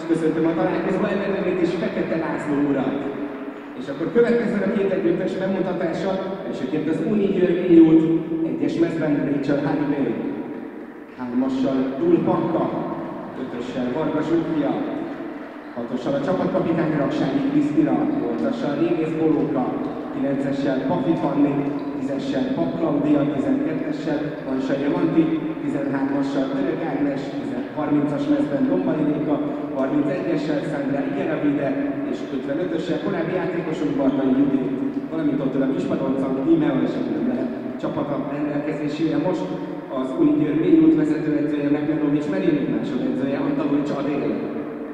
köszöntöm a találkozó ellenőrét és Fekete László urat. És akkor következzen a két együttes bemutatása, elsőként az Uni Győr Út, egyes mezben Rachel Holiday, hármassal Dúl Panka, ötössel Varga Zsófia, hatossal a csapatkapitány Raksányi Krisztina, nyolcassal Régész Bolóka, 9-essel Pafi Fanni, 10-essel Pap Klaudia, 12-essel Vansai Manti, 13-assal Török Ágnes, 30-as mezben Dombai Réka, 31-essel Szandra Igeravide és 55-össel korábbi játékosok Barnai Judit, valamint ott a kispadoncan Tímea és a csapata rendelkezésére most az Uni Győr B út vezetőedzője Megledovics Merinik, másodedzője Antalovics Adél.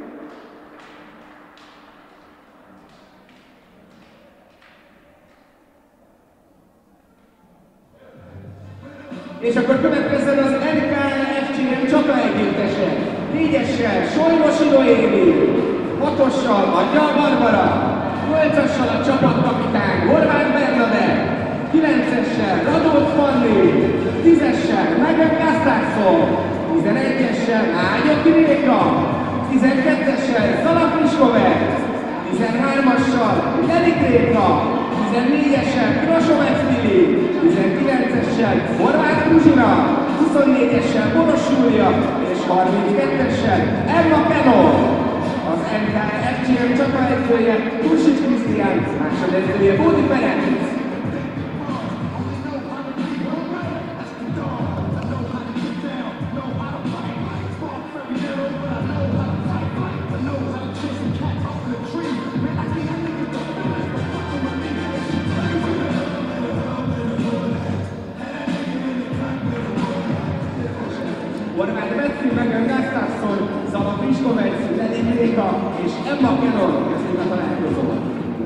És akkor következzen az NKFCM csata együttese. 4-essel Solymosi Noémi, 6-ossal Angyal Barbara, 8-assal a csapatkapitány Horváth Bernadett, 9-essel Radót Fanni, 10-essel Megan Gustafsson, 11-essel Ágyoki Réka, 12-essel Zala Pliskovics, 13-assal Jelik Réka, 14-essel Krasovec Tili, 19-essel Horváth Kruzsina, 24-essel Boros Júlia és 32-essel Emma Kenon. Az NKFCM csataedzője Kursics Krisztián, másodedzője Bódi Ferenc. Horváth Betty, Megan Gustafsson, Zala Pliskovics, Jelik Réka és Emma Kenon kezdik a találkozót.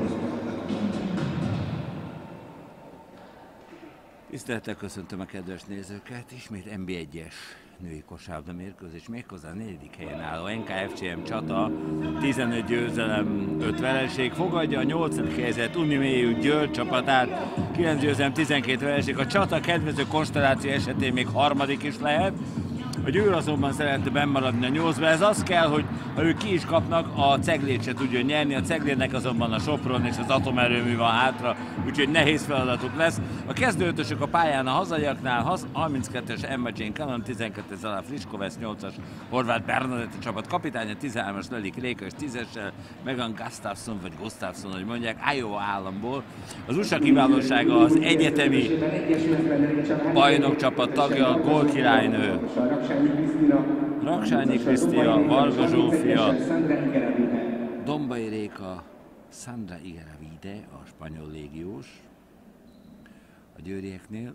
Tisztelettel köszöntöm a kedves nézőket, ismét NB1-es női kosárlabda mérkőzés, méghozzá a 4. helyen álló NKFCM csata, 15 győzelem, 5 vereség, fogadja a 8. helyezett Uniméjű Győr csapatát, 9 győzelem, 12 vereség, a csata kedvező konstelláció esetén még harmadik is lehet. A Győr azonban szeretne bennmaradni a 8-ba, ez az kell, hogy ha ők ki is kapnak, a Ceglét se tudjon nyerni, a Ceglének azonban a Sopron és az atomerőmű van hátra, úgyhogy nehéz feladatuk lesz. A kezdőötösök a pályán a hazaiaknál, 32-es Emma Jane Cannon, 12-es Zala Pliskovics, 8-as Horváth Bernadett a csapat kapitánya, 13-as Jelik Réka és 10-essel Megan Gustafsson, vagy Gustafsson, hogy mondják, Iowa államból. Az USA kiválósága az egyetemi bajnokcsapat tagja, a gólkirálynő Raksányi Krisztina, Varga Zsófia, Dombai Réka, Sandra Igeravide, a spanyol légiós. A győrieknél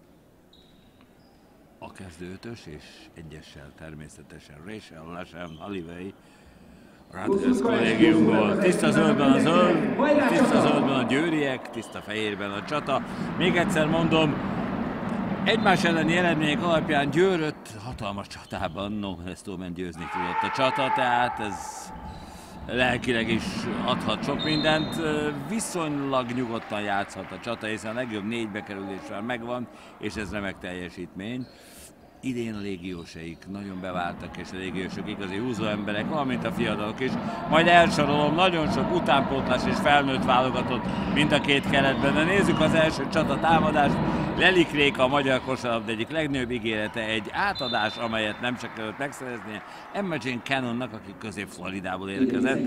a kezdőötös és egyessel természetesen Rachel Lashem Holiday, Rutgers kollégiumból. Tiszta zöldben a zöld, tiszta zöldben a győriek, tiszta fehérben a csata. Még egyszer mondom, egymás elleni eredmények alapján Győr 5 hatalmas csatában non-restóban győzni tudott a csata, tehát ez lelkileg is adhat sok mindent. Viszonylag nyugodtan játszhat a csata, hiszen a legjobb 4 bekerüléssel megvan, és ez remek teljesítmény. Idén a légiósaik nagyon beváltak, és a légiósok igazi húzó emberek, valamint a fiatalok is. Majd elsorolom, nagyon sok utánpótlás és felnőtt válogatott mind a két keretben, de nézzük az első csata támadást. Jelik Réka, a magyar kosárlabda egyik legnagyobb ígérete, egy átadás, amelyet nem sikerült megszereznie Emma Jane Cannonnak, aki Közép-Floridából érkezett.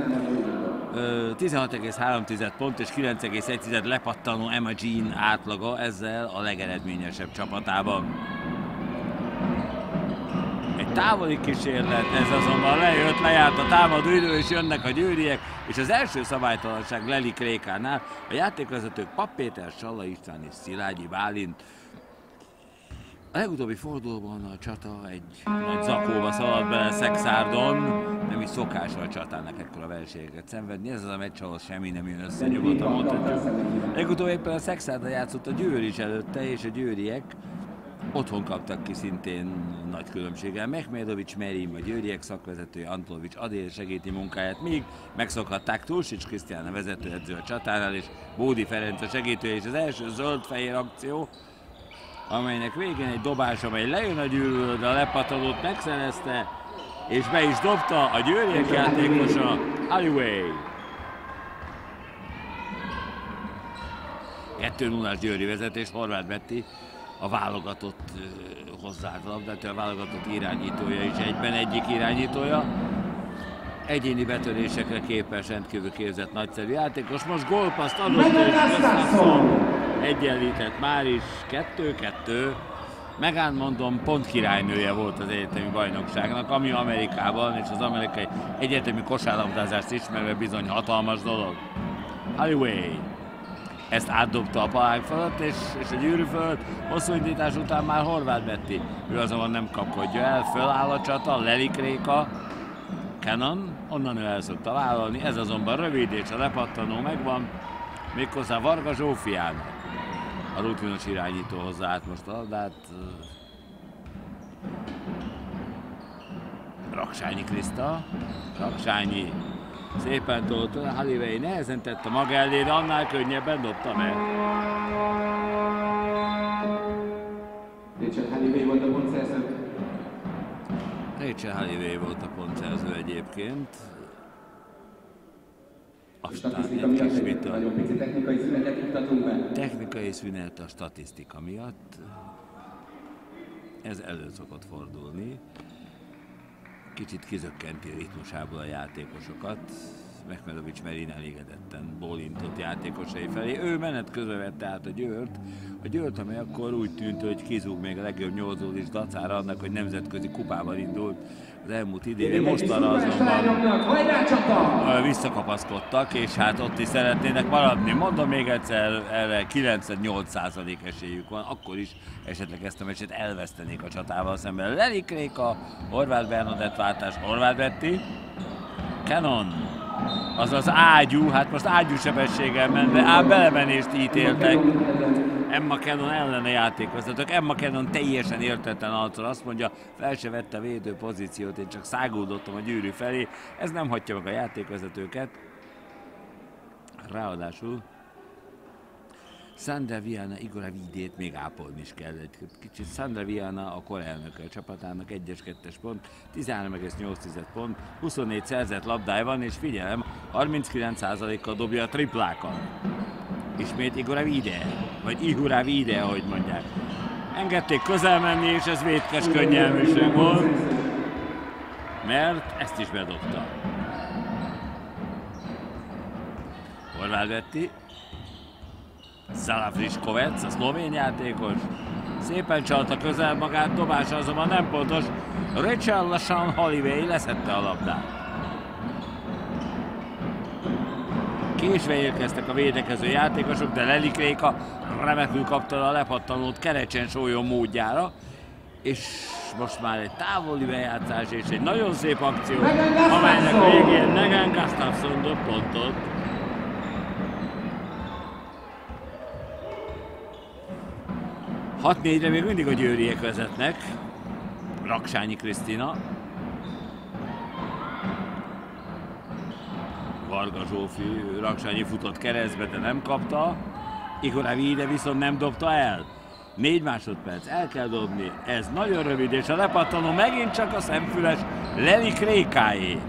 16,3 pont és 9,1 lepattanó Emma Jane átlaga, ezzel a legeredményesebb csapatában. Egy távoli kísérlet, ez azonban lejött, lejárt a támadó idő, és jönnek a győriek, és az első szabálytalanság Jelik Rékánál a játékvezetők Papp Péter, Salla István és Szilágyi Bálint. A legutóbbi fordulóban a csata egy nagy zakóba szaladt bele Szexárdon, nem is szokása a csatának ekkora vereségeket szenvedni, ez az a meccs, ahol semmi nem jön össze, nyugodtan mondhatjuk. Legutóbb éppen a Szexárdon játszott a Győr is előtte, és a győriek otthon kaptak ki szintén nagy különbséggel. Mehmedovics Merim, a győriek szakvezetője, Antolovics Adél segíti munkáját, míg megszokhatták Tursics Krisztián, a vezetőedző a csatánál, és Bódi Ferenc a segítője, és az első zöld-fehér akció, amelynek végén egy dobás, amely lejön a gyűrűről, de a lepatolót megszerezte, és be is dobta a győriek játékosa, Holloway. 2-0-ás Győri vezetés, Horváth Betti a válogatott hozzáállt labdát, a válogatott irányítója is egyben egyik irányítója. Egyéni betörésekre képes, rendkívül képzett, nagyszerű játékos. Most gólpaszt adott, és Gustafsson egyenlített már is, 2-2. Megán mondom, pont királynője volt az egyetemi bajnokságnak, ami Amerikában és az amerikai egyetemi kosárlabdázást ismerve bizony hatalmas dolog. Holloway ezt átdobta a palánk fölött, és a gyűrű fölött, hosszú indítás után már Horváth Betti. Ő azonban nem kapkodja el, föláll a csata, Lelik Réka, Cannon, onnan ő el szokta vállalni, ez azonban rövid, és a lepattanó megvan, méghozzá Varga Zsófiának. A rutinos irányító hozzá át most a labdát. Raksányi Kriszta, Raksányi szépen tolta, Holloway nehezen tette maga elé, de annál könnyebben dobta meg. Rachel Holloway volt a pontszerző. Rachel Holloway volt a pontszerző egyébként. Aztán egy kis vita. Nagyon pici technikai szünetet iktatunk be. Technikai szünet a statisztika miatt. Ez elő szokott fordulni. Kicsit kizökkenti ritmusából a játékosokat. Mehmedovics Merin elégedetten bólintott játékosai felé. Ő menet közben vette át a Győrt, amely akkor úgy tűnt, hogy kizúg még a legjobb 8 gól is dacára annak, hogy nemzetközi kupában indult az elmúlt idén. Mostanra azonban visszakapaszkodtak, és hát ott is szeretnének maradni. Mondom még egyszer, erre 98% esélyük van, akkor is esetleg ezt a meccset elvesztenék a csatával szemben. Lelik Réka, Horváth Bernadett váltás, Horváth Betti, Cannon, azaz ágyú, hát most ágyú sebességgel ment, de ám belemenést ítéltek. Emma Cannon ellene játékoztatok. Emma Cannon teljesen értetlen arccal azt mondja, fel se vette a védő pozíciót, én csak száguldottam a gyűrű felé. Ez nem hagyja meg a játékvezetőket. Ráadásul Sandra Viana Igor Vidét még ápolni is kell egy kicsit. Sandra Viana a korelnöke a csapatának, 1-2-es pont, 13,8 pont, 24 szerzett labdája van, és figyelem, 39%-kal dobja a triplákat. Ismét Igor Vide, vagy Ihura Vide, ahogy mondják. Engedték közel menni, és ez vétkes könnyelműség volt, mert ezt is bedobta. Horváth Betti, Zalafriskovec, a szlovén játékos, szépen csalta közel magát, dobása azonban nem pontos. Rachel lassan Holloway leszette a labdát. Késve érkeztek a védekező játékosok, de Lelik Réka remekül kapta a lepattanót Kerecsen sólyon módjára, és most már egy távoli bejátszás és egy nagyon szép akció, amelynek végén Megan Gustafsson dob pontot. Hat 4-re még mindig a győriek vezetnek. Raksányi Krisztina, Varga Zsófi, Raksányi futott keresztbe, de nem kapta. Igor Vide viszont nem dobta el. 4 másodperc, el kell dobni. Ez nagyon rövid, és a lepattanó megint csak a szemfüles Lelik Rékáé.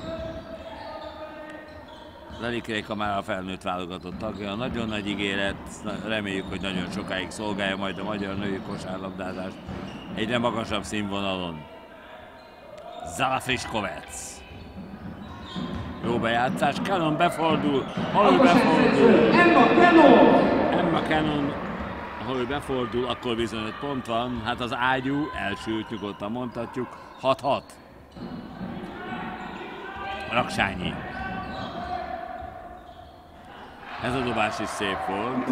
Lelik Réka már a felnőtt válogatott tagja, nagyon nagy ígéret, reméljük, hogy nagyon sokáig szolgálja majd a magyar női kosárlabdázást egyre magasabb színvonalon. Zalafriskovec. Jó bejátszás, Cannon befordul, ahol befordul. Emma Cannon, ahol befordul, akkor bizony 5 pont van. Hát az ágyú elsült, nyugodtan mondhatjuk. 6-6. Raksányi. Ez a dobás is szép volt.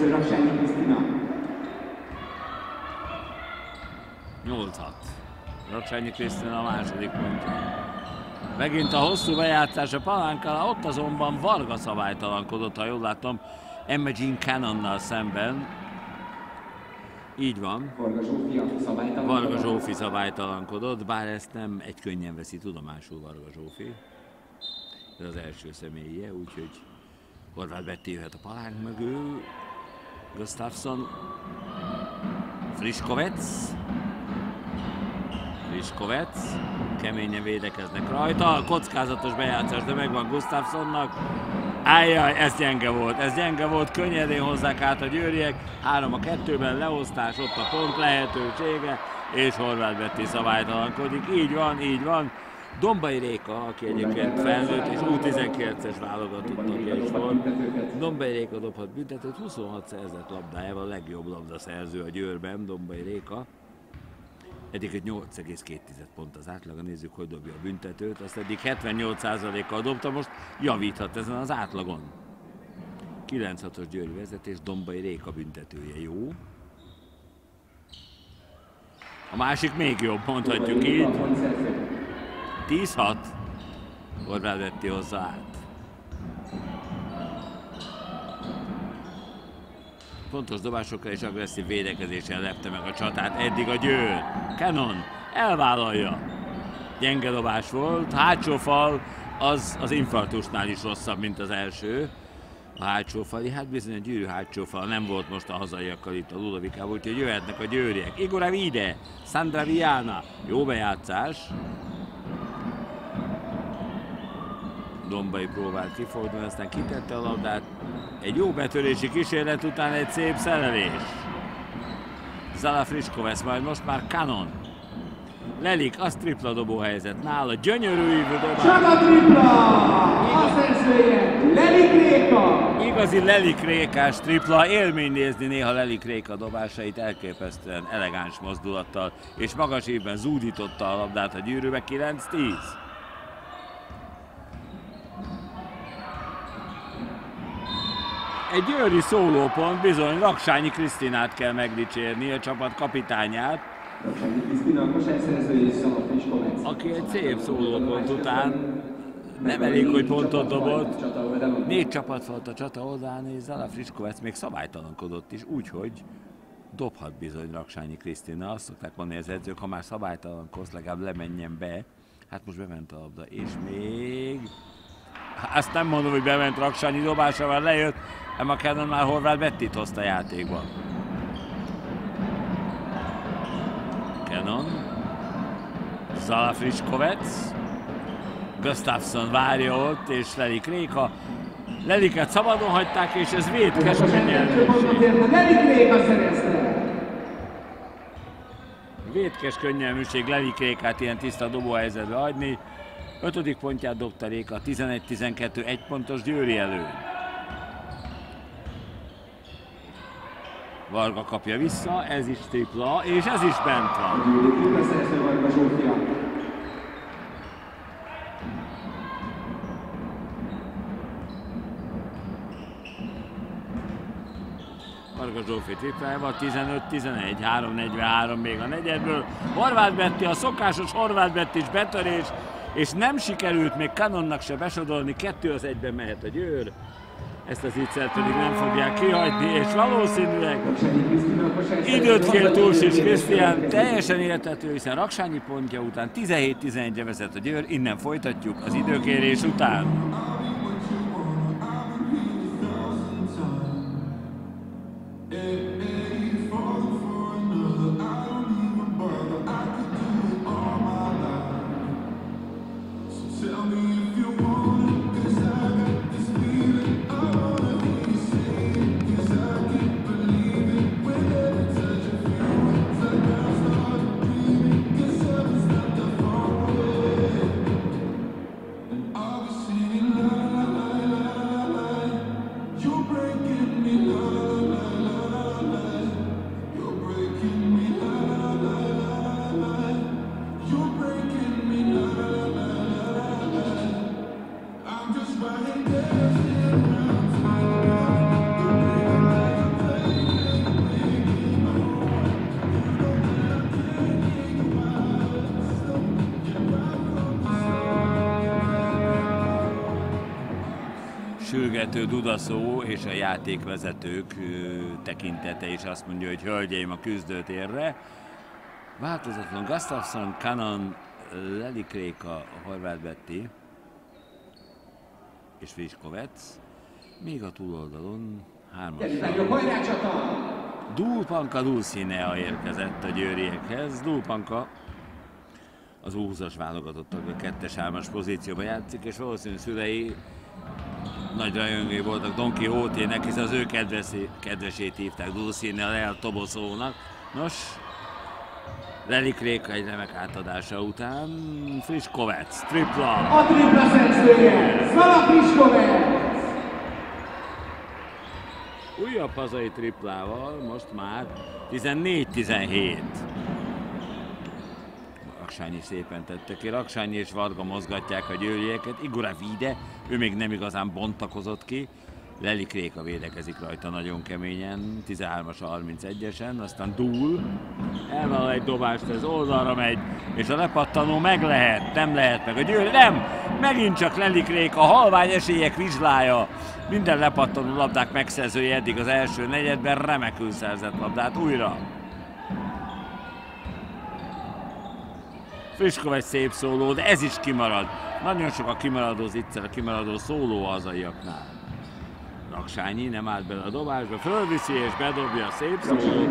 8-6. Raksányi Krisztina a második pontja. Megint a hosszú bejátszás a palánkánál, ott azonban Varga szabálytalankodott, ha jól látom, Emma Jean Cannonnal szemben. Így van. Varga Zsófi szabálytalankodott, bár ezt nem egy könnyen veszi tudomásul Varga Zsófi. Ez az első személye, úgyhogy Horváth Betti jöhet a palánk mögül. Gustafsson. Friskovec. keményen védekeznek rajta. Kockázatos bejátszás, de megvan Gustafssonnak. Ájjaj, ez gyenge volt, könnyedén hozzák át a győriek. 3-2-ben leosztás, ott a pont lehetősége, és Horváth Betty szabálytalankodik. Így van. Dombai Réka, aki egyébként felnőtt, és U19-es válogatott tagja is volt. Dombai Réka dobhat büntetőt, 26 szerzett labdájával, a legjobb labdaszerző a Győrben, Dombai Réka. Eddig 8,2 pont az átlaga, nézzük, hogy dobja a büntetőt. Azt eddig 78%-kal dobta, most javíthat ezen az átlagon. 9-6-os Győri vezetés, Dombai Réka büntetője jó. A másik még jobb, mondhatjuk így. 10-6. Horváth Betty hozza át. Fontos dobásokkal és agresszív védekezéssel lepte meg a csatát eddig a Győr. Cannon elvállalja. Gyenge dobás volt, hátsó fal az infarktusnál is rosszabb, mint az első. A hátsó fali, hát bizony a Győri hátsó fal nem volt most a hazaiakkal itt a Ludovikában, úgyhogy jöhetnek a győriek. Igor Avide, Sandra Viana, jó bejátszás. Dombai próbált kifordulni, aztán kitette a labdát. Egy jó betörési kísérlet után egy szép szerelés. Zala Friškovec, majd most már Cannon. Lelik, az tripla dobó helyzet nála, gyönyörű ívű dobás. Csaba tripla! A szerzője, Lelik Réka! Igazi Lelik Rékás tripla, élmény nézni néha Lelik Réka dobásait, elképesztően elegáns mozdulattal, és magas ívben zúdította a labdát a gyűrűbe, 9-10. Egy győri szólópont, bizony Raksányi Krisztinát kell megdicsérni, a csapat kapitányát, aki egy szép szólópont után nem elég, hogy pontot dobott. 4 csapat volt a csata oldalán, és Zala Friškovec még szabálytalankodott is, úgyhogy dobhat bizony Raksányi Krisztina. Azt szokták mondani az edzők, ha már szabálytalankodsz, legalább lemenjen be. Hát most bement a labda, és még... Azt nem mondom, hogy bement Raksányi dobása, már lejött, Emma Cannon már Horváth Bettyt hozta játékba. Cannon, Zala Friškovec, Gustafsson várja ott, és Lelik Réka. Leliket szabadon hagyták, és ez vétkes könnyelműség. Vétkes könnyelműség Lelik Rékát ilyen tiszta dobóhelyzetbe hagyni. 5. pontját dobta Réka, 11-12, 1 pontos Győri előny. Varga kapja vissza, ez is tripla, és ez is bent van. Varga Zsófi triplájával, 15-11, 3-43 még a negyedből. Horváth Betty, a szokásos Horváth Betty-s betörés, és nem sikerült még Cannonnak se besodolni, 2-1-ben mehet a Győr. Ezt az ígyszert pedig nem fogják kihagyni, és valószínűleg időt kér Túlsics Krisztián, teljesen érthető, hiszen Raksányi pontja után 17-11-re vezet a Győr, innen folytatjuk az időkérés után. Sürgető dudaszó és a játékvezetők tekintete is azt mondja, hogy hölgyeim a küzdőtérre. Változatlan Gustafsson, Cannon, Lelik Réka, Horváth Betty és Friškovec. Még a túloldalon 3-as. Dulpanka Dulcinea érkezett a győriekhez. Dulpanka az U20-as válogatottak a 2-3-as pozícióban játszik, és valószínűleg szülei nagy rajongói voltak Don Quixote-nek, hiszen az ő kedvesét hívták Dulcinea El Toboso-nak. Nos, Lelik Réka egy remek átadása után, Friškovec, tripla! A tripla szerzője, Szala Friškovec! Újabb hazai triplával, most már 14-17. Raksányi szépen tette ki, Raksányi és Varga mozgatják a győrieket, Igor Vide, ő még nem igazán bontakozott ki, Lelik Réka védekezik rajta nagyon keményen, 13-as 31-esen, aztán dúl, elvállal egy dobást, ez oldalra megy, és a lepattanó meg lehet, nem lehet meg a győri, nem! Megint csak Lelik Réka, halvány esélyek vizslája, minden lepattanó labdák megszerzője eddig az első negyedben, remekül szerzett labdát újra. Friškovec szép szóló, de ez is kimarad. Nagyon sok a kimaradó zicser, a kimaradó szóló a hazaiaknál. Raksányi nem állt bele a dobásba, fölviszi és bedobja a szép szólót.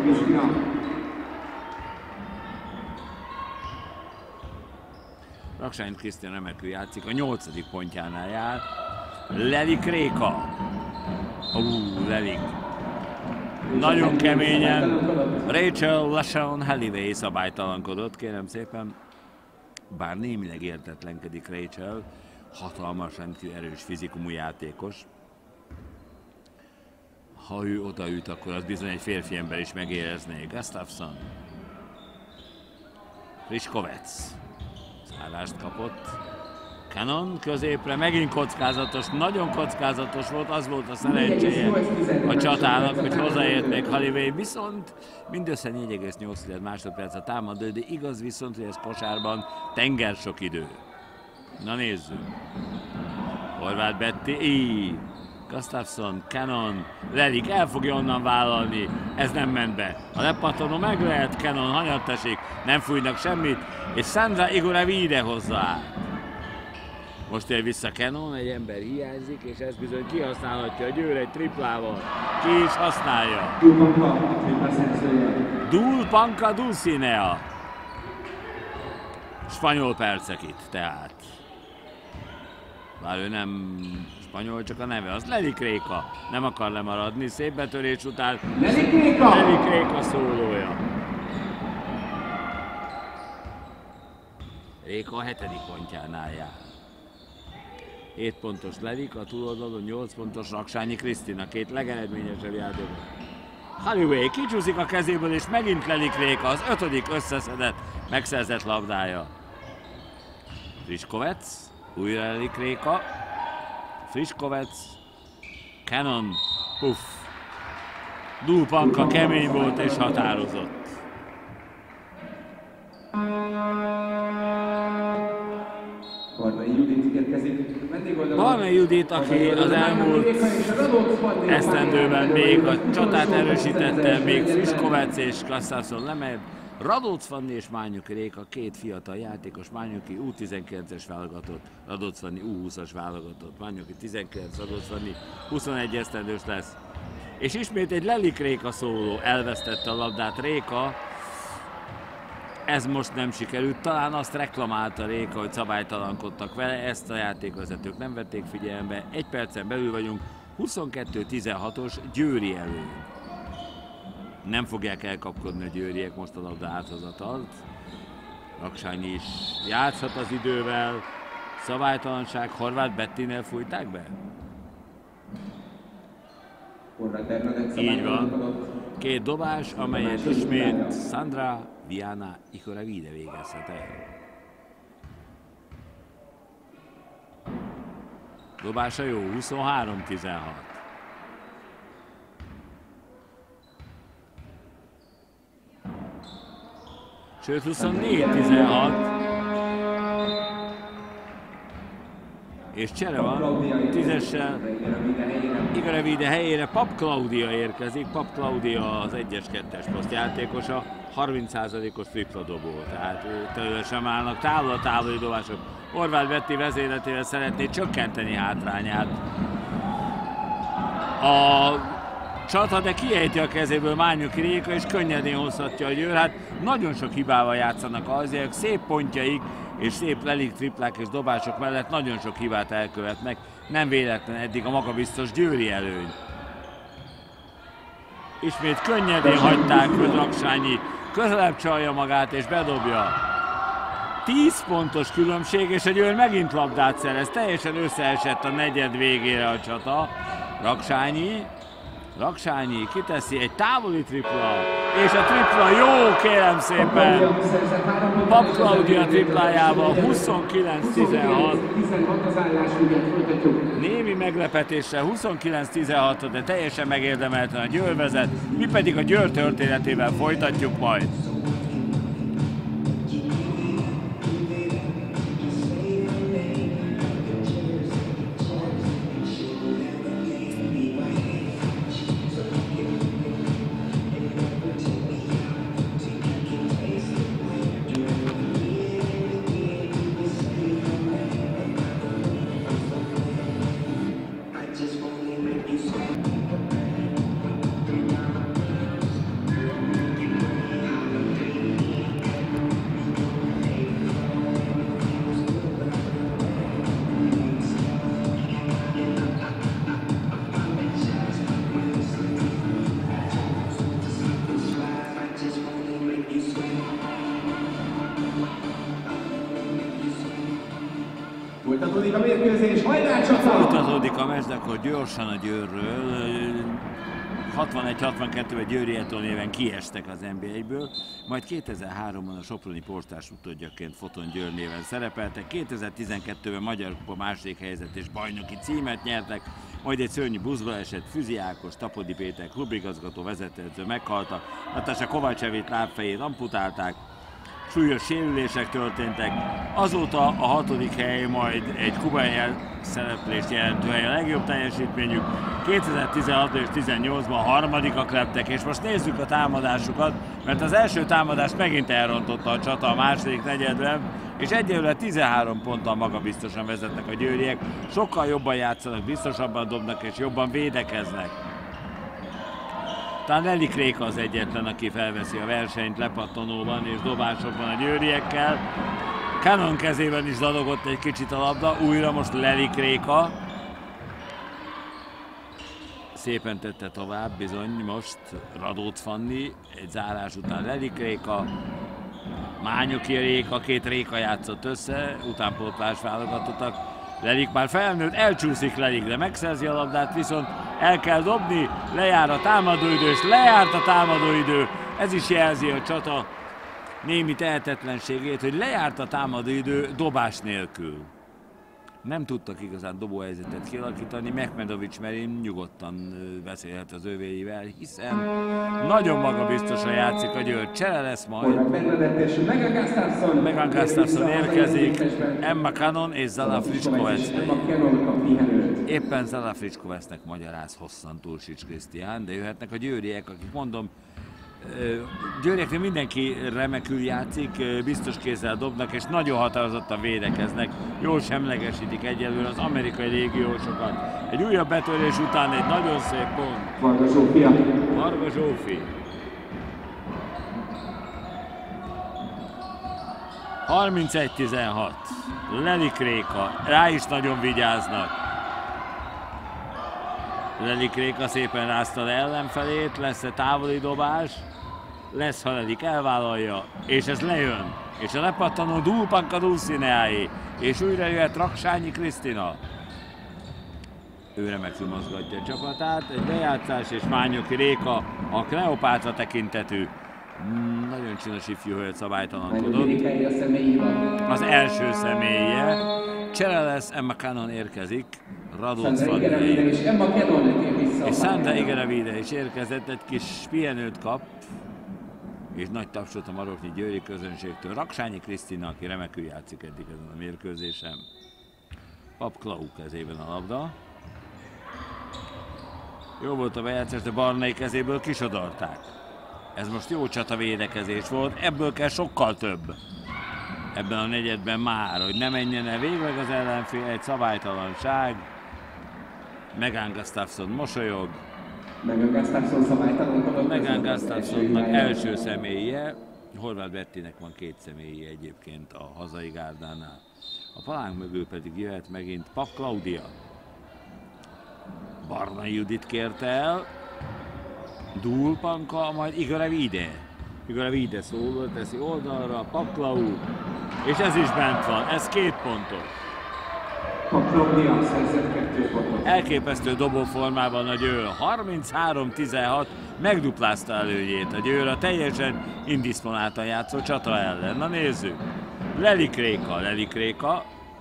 Raksányi Krisztián remekül játszik, a 8. pontjánál jár. Lelik Réka. Lelik. Nagyon keményen. Rachel Lashon Halliway szabálytalankodott, kérem szépen. Bár némileg értetlenkedik Rachel, hatalmas, rendkívül erős fizikumú játékos. Ha ő odaüt, akkor az bizony egy férfi ember is megérezné. Gustafsson. Friškovec. Szállást kapott. Cannon középre, megint kockázatos, nagyon kockázatos volt, az volt a szerencséje a csatának, hogy hozzáért még Halliway, viszont mindössze 4,8 másodperc a támadó, de igaz viszont, hogy ez kosárban tenger sok idő. Na nézzük. Horváth Betty, Gustafsson, Cannon, Lelik el fogja onnan vállalni, ez nem ment be. A lepattanó meg lehet, Cannon hanyat esik, nem fújnak semmit, és Sandra Igorevide hozzá. Most ér vissza Cannon, egy ember hiányzik, és ez bizony kihasználhatja a Győr egy triplával. Ki is használja. Dulpanka Dulcinea. Spanyol percek itt, tehát. Bár ő nem spanyol, csak a neve, az Lelik Réka. Nem akar lemaradni, szép betörés után. Lelik Réka! Lelik Réka szólója. Réka a 7. pontjánál jár. 7 pontos Lelik, a túloldalon 8 pontos Raksányi Krisztina, két legeredményesebb játékos. Halliway kicsúszik a kezéből, és megint Lelik Réka, az 5. összeszedett, megszerzett labdája. Friškovec, újra Lelik Réka, Friškovec, Cannon, puff. Dulpanka kemény volt és határozott. Barnai Judit, aki az elmúlt esztendőben még a csatát erősítette, még Friškovec és Gustafsson lemegy. Radóc Fanni és Mányuki Réka, két fiatal játékos, Mányuki U19-es válogatott, Radóc Fanni U20-as válogatott, Mányuki 19, Radóc Fanni 21 esztendős lesz. És ismét egy Lelik Réka szóló, elvesztette a labdát Réka. Ez most nem sikerült, talán azt reklamálta Réka, hogy szabálytalankodtak vele, ezt a játékvezetők nem vették figyelembe. 1 percen belül vagyunk, 22-16-os győri előny. Nem fogják elkapkodni a győriek most a labda áthozatalt. Raksányi is játszhat az idővel. Szabálytalanság, Horváth Bettinél fújták be? Így van. 2 dobás, amelyet ismét Sandra Diana Igorevide végezhet el. Dobása jó, 23-16. Sőt, 24-16. És csere van, 10-essel Igorevide helyére Pap Klaudia érkezik. Pap Klaudia az 1-2-es poszt játékosa, 30%-os tripla dobó, tehát tőle sem állnak távoli dobások. Horváth Betty vezényletével szeretné csökkenteni hátrányát. A csata, de kiejti a kezéből Mányoki Réka, és könnyedén hozhatja a Győr. Hát nagyon sok hibával játszanak azért, szép pontjaik, és szép lelik triplák és dobások mellett nagyon sok hibát elkövetnek. Nem véletlen eddig a magabiztos győri előny. Ismét könnyedén hagyták, hogy Raksányi közelebb csalja magát és bedobja. 10 pontos különbség, és a Győr megint labdát szerez. Teljesen összeesett a negyed végére a csata. Raksányi kiteszi egy távoli tripla, és a tripla jó, kérem szépen. Pap Klaudia triplájával 29-16. Némi meglepetéssel 29-16, de teljesen megérdemelten a Győr vezet, mi pedig a Győr történetével folytatjuk majd. Folytatódik a mérkőzés, hajrá csata! Folytatódik a meccs, de akkor gyorsan a Győrről. 61-62-ben Győri Eton néven kiestek az NB1-ből, majd 2003-ban a soproni portás utódjaként Foton Győr néven szerepeltek, 2012-ben Magyar Kupa második helyzet és bajnoki címet nyertek, majd egy szörnyű buszba esett Füzi Ákos, Tapodi Péter klubigazgató vezetőedző meghaltak, Natasha Kovácsevét lábfejét amputálták, súlyos sérülések történtek, azóta a 6. hely, majd egy kubai szereplést jelentő hely a legjobb teljesítményük, 2016 és 2018-ban harmadikak lettek, és most nézzük a támadásukat, mert az első támadást megint elrontotta a csata a második negyedben, és egyelőre 13 ponttal magabiztosan vezetnek a győriek, sokkal jobban játszanak, biztosabban dobnak és jobban védekeznek. Talán Lelik Réka az egyetlen, aki felveszi a versenyt lepattanóban és dobásokban a győriekkel. Cannon kezében is dadogott egy kicsit a labda, újra most Lelik Réka. Szépen tette tovább, bizony most Radót Fanni, egy zárás után Lelik Réka, Mányoki Réka, két Réka játszott össze, utánpótlás válogatottak. Lelik már felnőtt, elcsúszik Lelik, de megszerzi a labdát, viszont el kell dobni, lejár a támadóidő, és lejárt a támadóidő. Ez is jelzi a csata némi tehetetlenségét, hogy lejárt a támadóidő dobás nélkül. Nem tudtak igazán dobóhelyzetet kialakítani, Mehmedovics Merin nyugodtan beszélhet az övéivel, hiszen nagyon magabiztosan játszik a Győr. Csere lesz majd. Megan Gustafsson érkezik, Emma Cannon és Zala Fričkovec. Éppen Zala Fričkovecnek magyaráz hosszan Tursics Krisztián, de jöhetnek a győriek, akik mondom, győrieknél mindenki remekül játszik, biztos kézzel dobnak, és nagyon határozottan védekeznek. Jól semlegesítik egyelőre az amerikai légiósokat. Egy újabb betörés után egy nagyon szép pont. Varga Zsófi. 31-16. Lelik Réka. Rá is nagyon vigyáznak. Lelik Réka szépen rázta le ellenfelét, lesz-e távoli dobás? Lesz, ha Lelik elvállalja, és ez lejön. És a lepattanó Dulpanka Dulcineáé, és újra jöhet Raksányi Krisztina. Ő remekül mozgatja a csapatát, egy lejátszás, és Mányoki Réka, a Kleopátra tekintetű. Nagyon csinos ifjú hölgy szabálytalankodott. Az első személye. Csere lesz, Emma Cannon érkezik. Radóc Fanni és Sandra Igerevide is érkezett, egy kis pihenőt kap, és nagy tapsot a maroknyi győri közönségtől. Raksányi Krisztina, aki remekül játszik eddig ezen a mérkőzésen. Pap Klau kezében a labda. Jó volt a bejátszás, de Barnai kezéből kisodorták. Ez most jó csatavédekezés volt, ebből kell sokkal több. Ebben a negyedben már, hogy ne menjen el végleg az ellenfél, egy szabálytalanság. Megan Gustafsson mosolyog, Megan Gustafsson szabálytalankodott. Megan Gustafssonnak első személye, Horváth Bettinek van 2 személye egyébként a hazai gárdánál. A palánk mögül pedig jöhet megint Pap Claudia. Barnai Judit kérte el, Dúl Panka, majd Igor Vide. Igor Vide szóló, teszi oldalra, Pap Clau, és ez is bent van, ez 2 pontos. Pap Claudia szerzett 2 pontot. Elképesztő dobóformában a Győr, 33-16, megduplázta előnyét a Győr a teljesen indisponáltan játszó Csata ellen. Na nézzük, Leli Kréka,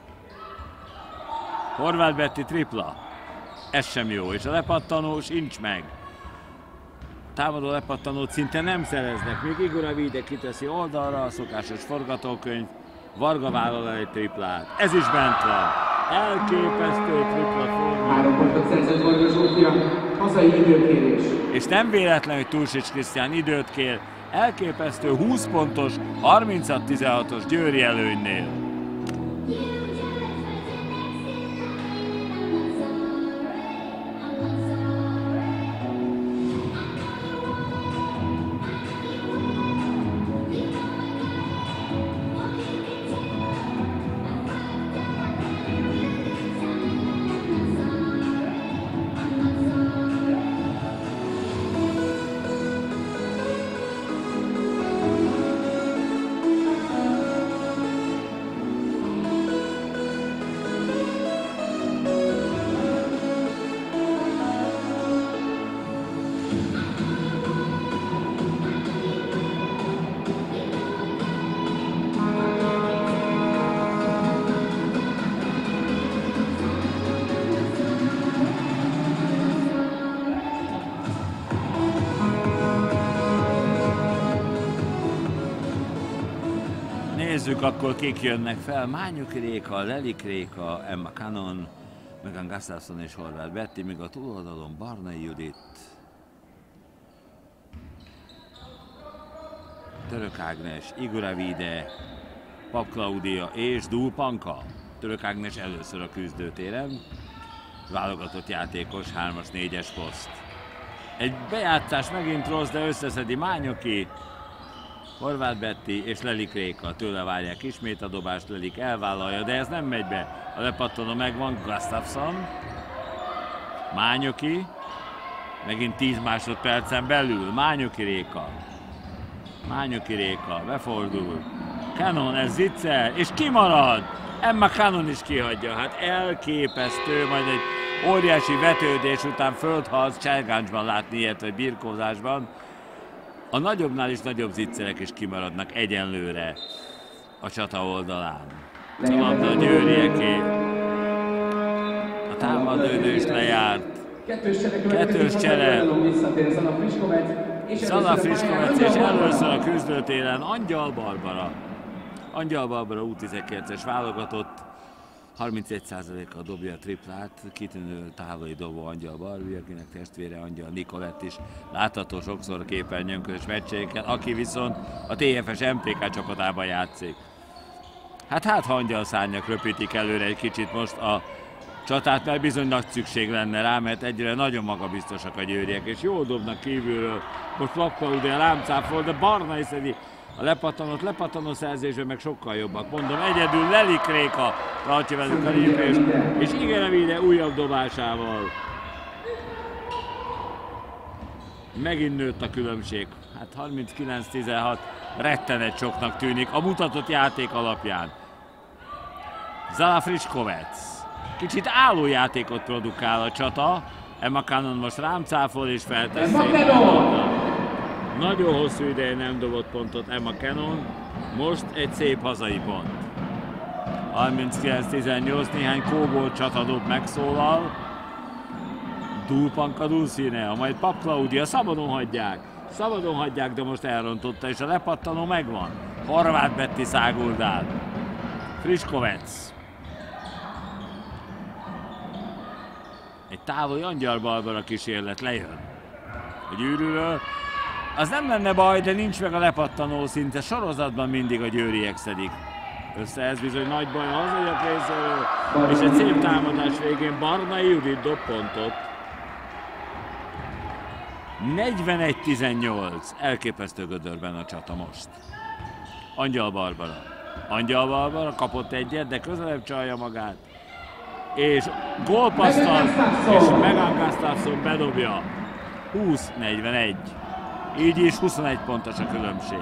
Horváth Betty tripla, ez sem jó, és a lepattanó sincs meg. Támadó lepattanót szinte nem szereznek, még Igor Vide kiteszi oldalra, a szokásos forgatókönyv, Varga vállal el egy triplát, ez is bent van. Elképesztő tripla forma. 3 pontot szerzett Varga Zsófia, hazai időkérés. És nem véletlen, hogy Tulsics Krisztián időt kér, elképesztő 20 pontos, 36-16-os győri előnynél. Nézzük akkor, kik jönnek fel. Mányuki Réka, Leli Kréka, Emma Cannon, Megan Gustafsson és Horváth Betty, míg a túloldalon Barnai Judit, Török Ágnes, Igor Vide, Pap Claudia és Dúl Panka. Török Ágnes először a küzdőtéren, válogatott játékos, 3-as, 4-es poszt. Egy bejátszás megint rossz, de összeszedi Mányuki, Horváth Betty és Leli Kréka, tőle várják ismét a dobást, Lelik elvállalja, de ez nem megy be. A lepattanó megvan, Gustafsson, Mányuki, megint 10 másodpercen belül, Mányuki Réka, befordul, Cannon, ez zicser, és kimarad! Emma Cannon is kihagyja, hát elképesztő, majd egy óriási vetődés után földharc, cselgáncsban látni ilyet, vagy birkózásban. A nagyobbnál is nagyobb zicserek is kimaradnak egyenlőre a Csata oldalán. A labda a győrieké. A támadőnő is lejárt. Kettős csere. Zala Friškovec és először a küzdőtéren Angyal Barbara. Angyal Barbara U19-es válogatott. 31%-kal dobja a triplát, kitűnő távoli dobó Angyal Barbi, akinek testvére Angyal Nikolett is látható sokszor képernyőn közös meccséken, aki viszont a TFS MTK csapatában játszik. Hát ha Angyal szárnyak röpítik előre egy kicsit most a Csatát, mert bizony nagy szükség lenne rá, mert egyre nagyon magabiztosak a győriek, és jól dobnak kívülről. Most Lapka ugye lámcáfol, de Barnai szedi a lepattanó szerzésben meg sokkal jobbak. Mondom, egyedül Leli Kréka tartja velük a lépést, és Igor Vide újabb dobásával. Megint nőtt a különbség. Hát 39-16 rettenet soknak tűnik a mutatott játék alapján. Zala Friškovec. Kicsit álló játékot produkál a Csata. Emma Cannon most rám cáfol és felteszi. Nagyon hosszú ideje nem dobott pontot Emma Cannon, most egy szép hazai pont. 39-18, néhány kóból Csata dob megszólal. Dúl Panka Dulcinea, majd Pap Claudia, szabadon hagyják, de most elrontotta, és a lepattanó megvan. Horváth Betty száguldál. Friškovec. Egy távoli Angyal Barbara kísérlet lejön a gyűrűről. Az nem lenne baj, de nincs meg a lepattanó, szinte sorozatban mindig a győriek szedik össze, ez bizony nagy baj a hazaiak részéről, és egy szép támadás végén Barnai Judit dob pontot. 41-18. Elképesztő gödörben a csata most. Angyal Barbara kapott egyet, de közelebb csalja magát. És gólpasszal, és Megan Gustafson bedobja. 20-41. Így is 21 pontos a különbség.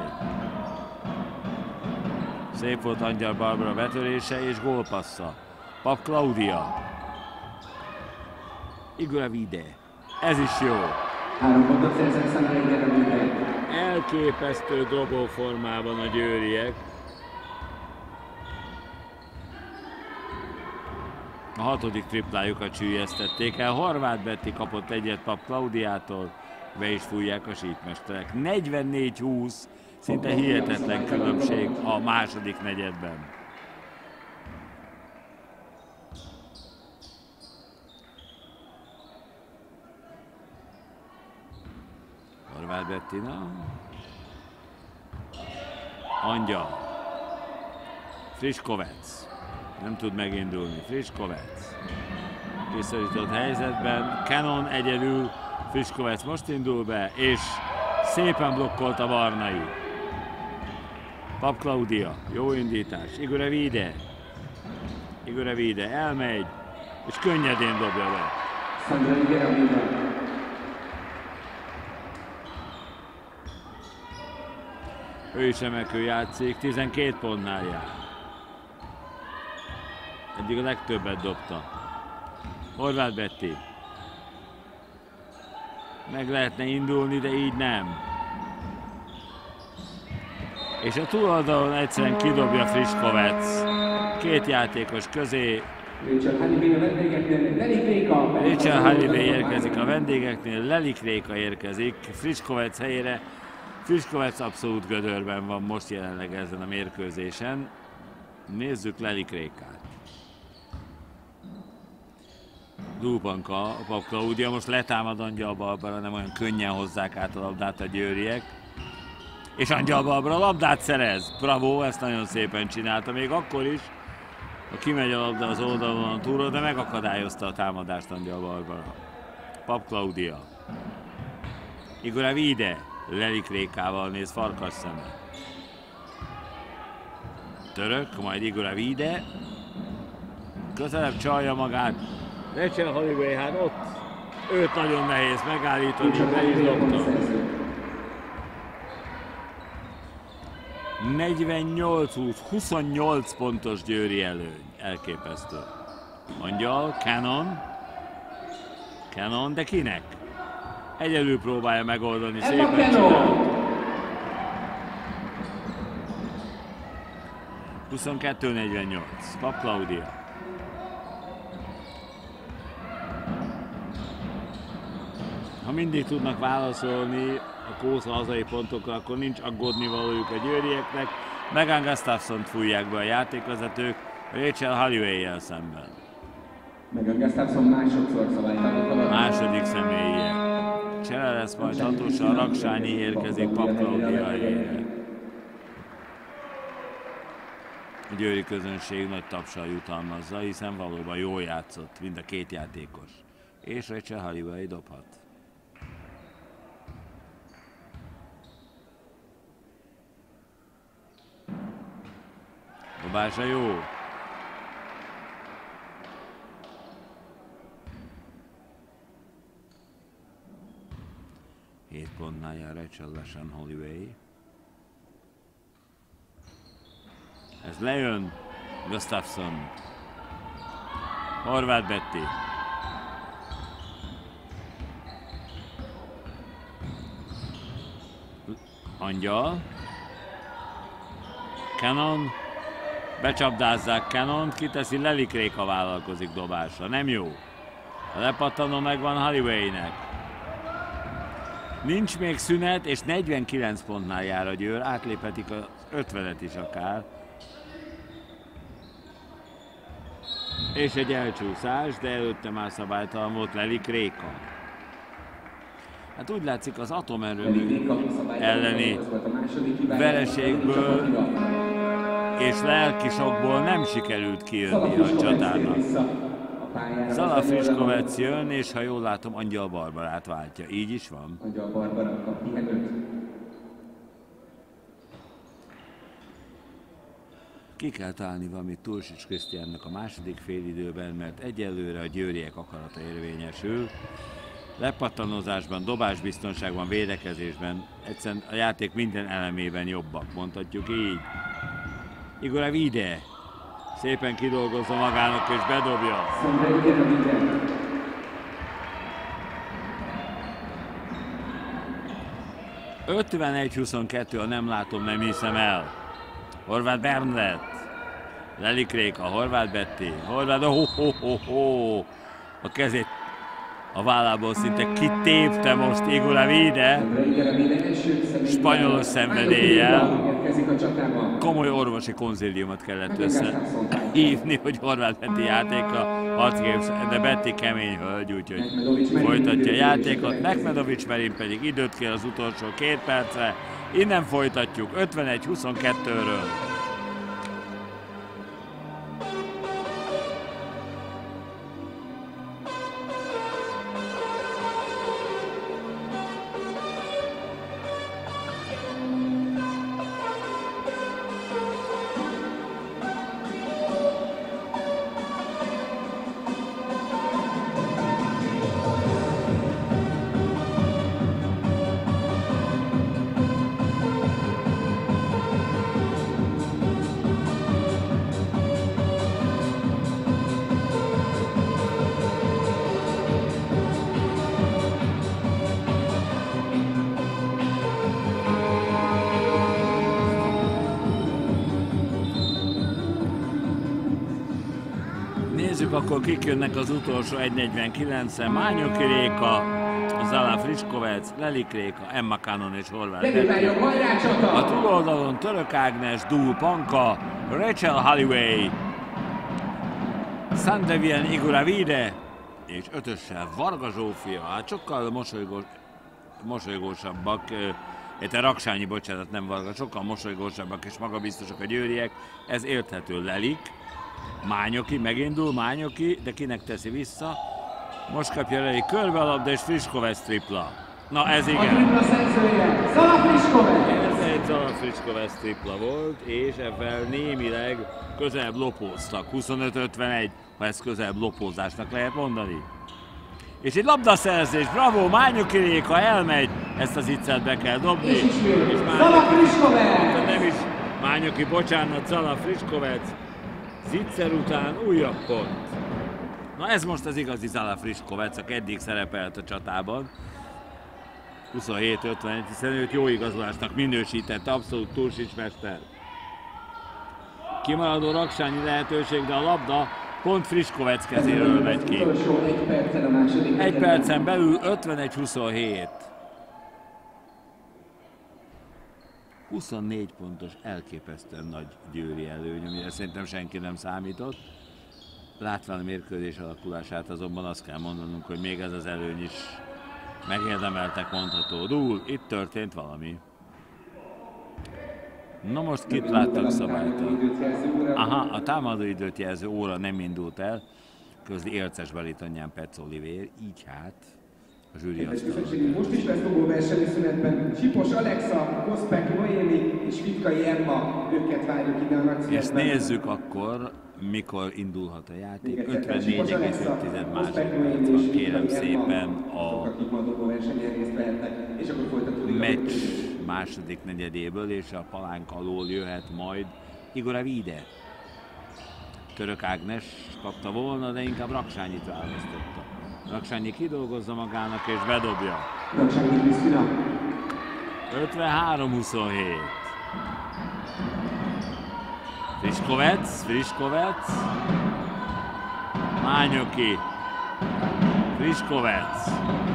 Szép volt Angyal Barbara betörése és gólpassza. Pap Claudia. Igor Vide. Ez is jó. 3 pontot szerzett Sandra Vide. Elképesztő dobóformában a győriek. A 6. triplájukat süllyesztették el. Horváth Betty kapott egyet Pap Claudiától. Be is fújják a síkmesterek. 44-20. Szinte hihetetlen különbség a második negyedben. Horváth Bettina. Angyal. Friškovec. Nem tud megindulni. Friškovec. Visszasított helyzetben. Cannon egyedül. Friškovec most indul be, és szépen blokkolt a Varnai. Pap Claudia. Jó indítás. Igor Vide elmegy, és könnyedén dobja be. Ő is remekül játszik, 12 pontnál jár. Eddig a legtöbbet dobta. Horváth Betty. Meg lehetne indulni, de így nem. És a túloldalon egyszerűen kidobja Friškovec. 2 játékos közé. Rachel Halliway érkezik a vendégeknél, Lelik Réka érkezik Friškovec helyére. Friškovec abszolút gödörben van most jelenleg ezen a mérkőzésen. Nézzük Lelik Rékát. Dúpanka, a Pap Claudia most letámad Angyal Barbara, nem olyan könnyen hozzák át a labdát a győriek. És Angyal Barbara labdát szerez. Bravo, ezt nagyon szépen csinálta, még akkor is, ha kimegy a labda az oldalon túlról, de megakadályozta a támadást Angyal Barbara. Pap Claudia. Igor Vide, Lelik Rékával néz farkas szemmel. Török, majd Igor Vide. Közelebb csalja magát. Rachel Halliway, hát ott őt nagyon nehéz megállítani, be is dobta. 48-20, 28 pontos győri előny. Elképesztő. Angyal, Cannon, de kinek? Egyedül próbálja megoldani, szépen csinál. 22-48, Pap Claudia. Ha mindig tudnak válaszolni a kósza hazai pontokra, akkor nincs aggódnivalójuk a győrieknek. Megan Gustafsont fújják be a játékvezetők Rachel Halliway-jel szemben. Megan Gustafson másodszor szabálytalanul. Második személye. Csere lesz majd hatosan, Raksányi érkezik Pap Claudia helyére. A győri közönség nagy tapssal jutalmazza, hiszen valóban jól játszott mind a 2 játékos. És Rachel Halliway dobhat. Dobása jó. Hét pontnál jár Rachel Lasham Halliway. Ez lejön. Gustafson. Horváth Betty. Angyal. Cannon. Becsapdázzák Cannont, kiteszi, Lelik Réka vállalkozik dobásra. Nem jó. A lepattanó megvan Halliway-nek. Nincs még szünet, és 49 pontnál jár a Győr. Átléphetik az 50-et is akár. És egy elcsúszás, de előtte már szabálytalan volt Lelik Réka. Hát úgy látszik, az atomerőmű elleni vereségből és lelkisokból nem sikerült kijönni a csatának. pályára. Zala Friškovec jön, és ha jól látom, Angyal Barbarát váltja. Így is van? Angyal Barbara kap pihenőt. Ki kell találni valamit Tulsics Krisztiánnak a második félidőben, mert egyelőre a győriek akarata érvényesül. Lepattanozásban, dobásbiztonságban, védekezésben, egyszerűen a játék minden elemében jobbak, mondhatjuk így. Igor Vide szépen kidolgozza magának és bedobja. 51-22, ha nem látom, nem hiszem el. Horváth Bernadett, Lelik Réka, Horváth Betty, Horváth, a kezét a vállából szinte kitépte most Igor Vide, spanyolos szenvedéllyel. Komoly orvosi konzíliumot kellett összehívni, hogy Horváth Betty játéka harcképes, de Betty kemény hölgy, úgyhogy folytatja a játékot. Mehmedovics Merin pedig időt kér az utolsó 2 percre. Innen folytatjuk 51-22-ről. Akkor kik jönnek az utolsó 1.49-en, Mányoki Réka, Zala Friškovec, Lelik Réka, Emma Cannon és Horváth Betty. A túloldalon Török Ágnes, Dúl Panka, Rachel Holloway, Sandevian Igor Vide és 5-össel Varga Zsófia. Hát sokkal mosolygósabbak, Raksányi, bocsánat, nem Varga, sokkal mosolygósabbak és magabiztosak a győriek, ez érthető. Lelik, Mányoki, megindul Mányoki, de kinek teszi vissza? Most kapja Lelik körbe a labda és Friškovec tripla. Na ez igen. A tripla szerzője, Zala Friškovec! Ez egy Zala Friškovec tripla volt, és ebben némileg közelebb lopóztak. 25-51, ha ezt közelebb lopózásnak lehet mondani. És egy labdaszerzés, bravo, Mányoki Réka elmegy, ezt az iccet be kell dobni. És Zala Friškovec! Nem is Mányoki, bocsánat, Zala Friškovec. Zicser után újabb pont. Na ez most az igazi Zala Friškovec, aki eddig szerepelt a csatában. 27-51, hiszen őt jó igazolásnak minősítette, abszolút Tulsics mester. Kimaradó Raksányi lehetőség, de a labda pont Friškovec kezéről megy ki. 1 percen belül 51-27. 24 pontos, elképesztően nagy győri előny, amire szerintem senki nem számított. Látván a mérkőzés alakulását azonban azt kell mondanunk, hogy még ez az előny is megérdemeltek mondható. Dúl, itt történt valami. Na most kit láttak szabálytal? Aha, a támadóidőt jelző óra nem indult el, közli Érces Balitonján Petsz Olivér, így hát a zsűri asztalon. Most is lesz dobó versenyszünetben. Sipos Alexa, Koszpek Noémi és Vitkai Emma, őket várjuk ide a nagyszünetben. És nézzük akkor, mikor indulhat a játék. 54,5 másodperc van, kérem szépen, a meccs második negyedéből, és a palánk alól jöhet majd Igor Vide. Török Ágnes kapta volna, de inkább Raksányit választotta. Raksányi kidolgozza magának és bedobja. 53-27. Friškovec, Mányoki, Friškovec,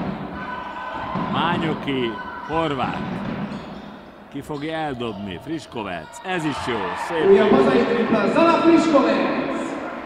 Mányoki, Horváth. Ki fogja eldobni? Friškovec, ez is jó, szép. Újabb hazai tripla, Zala Friškovec!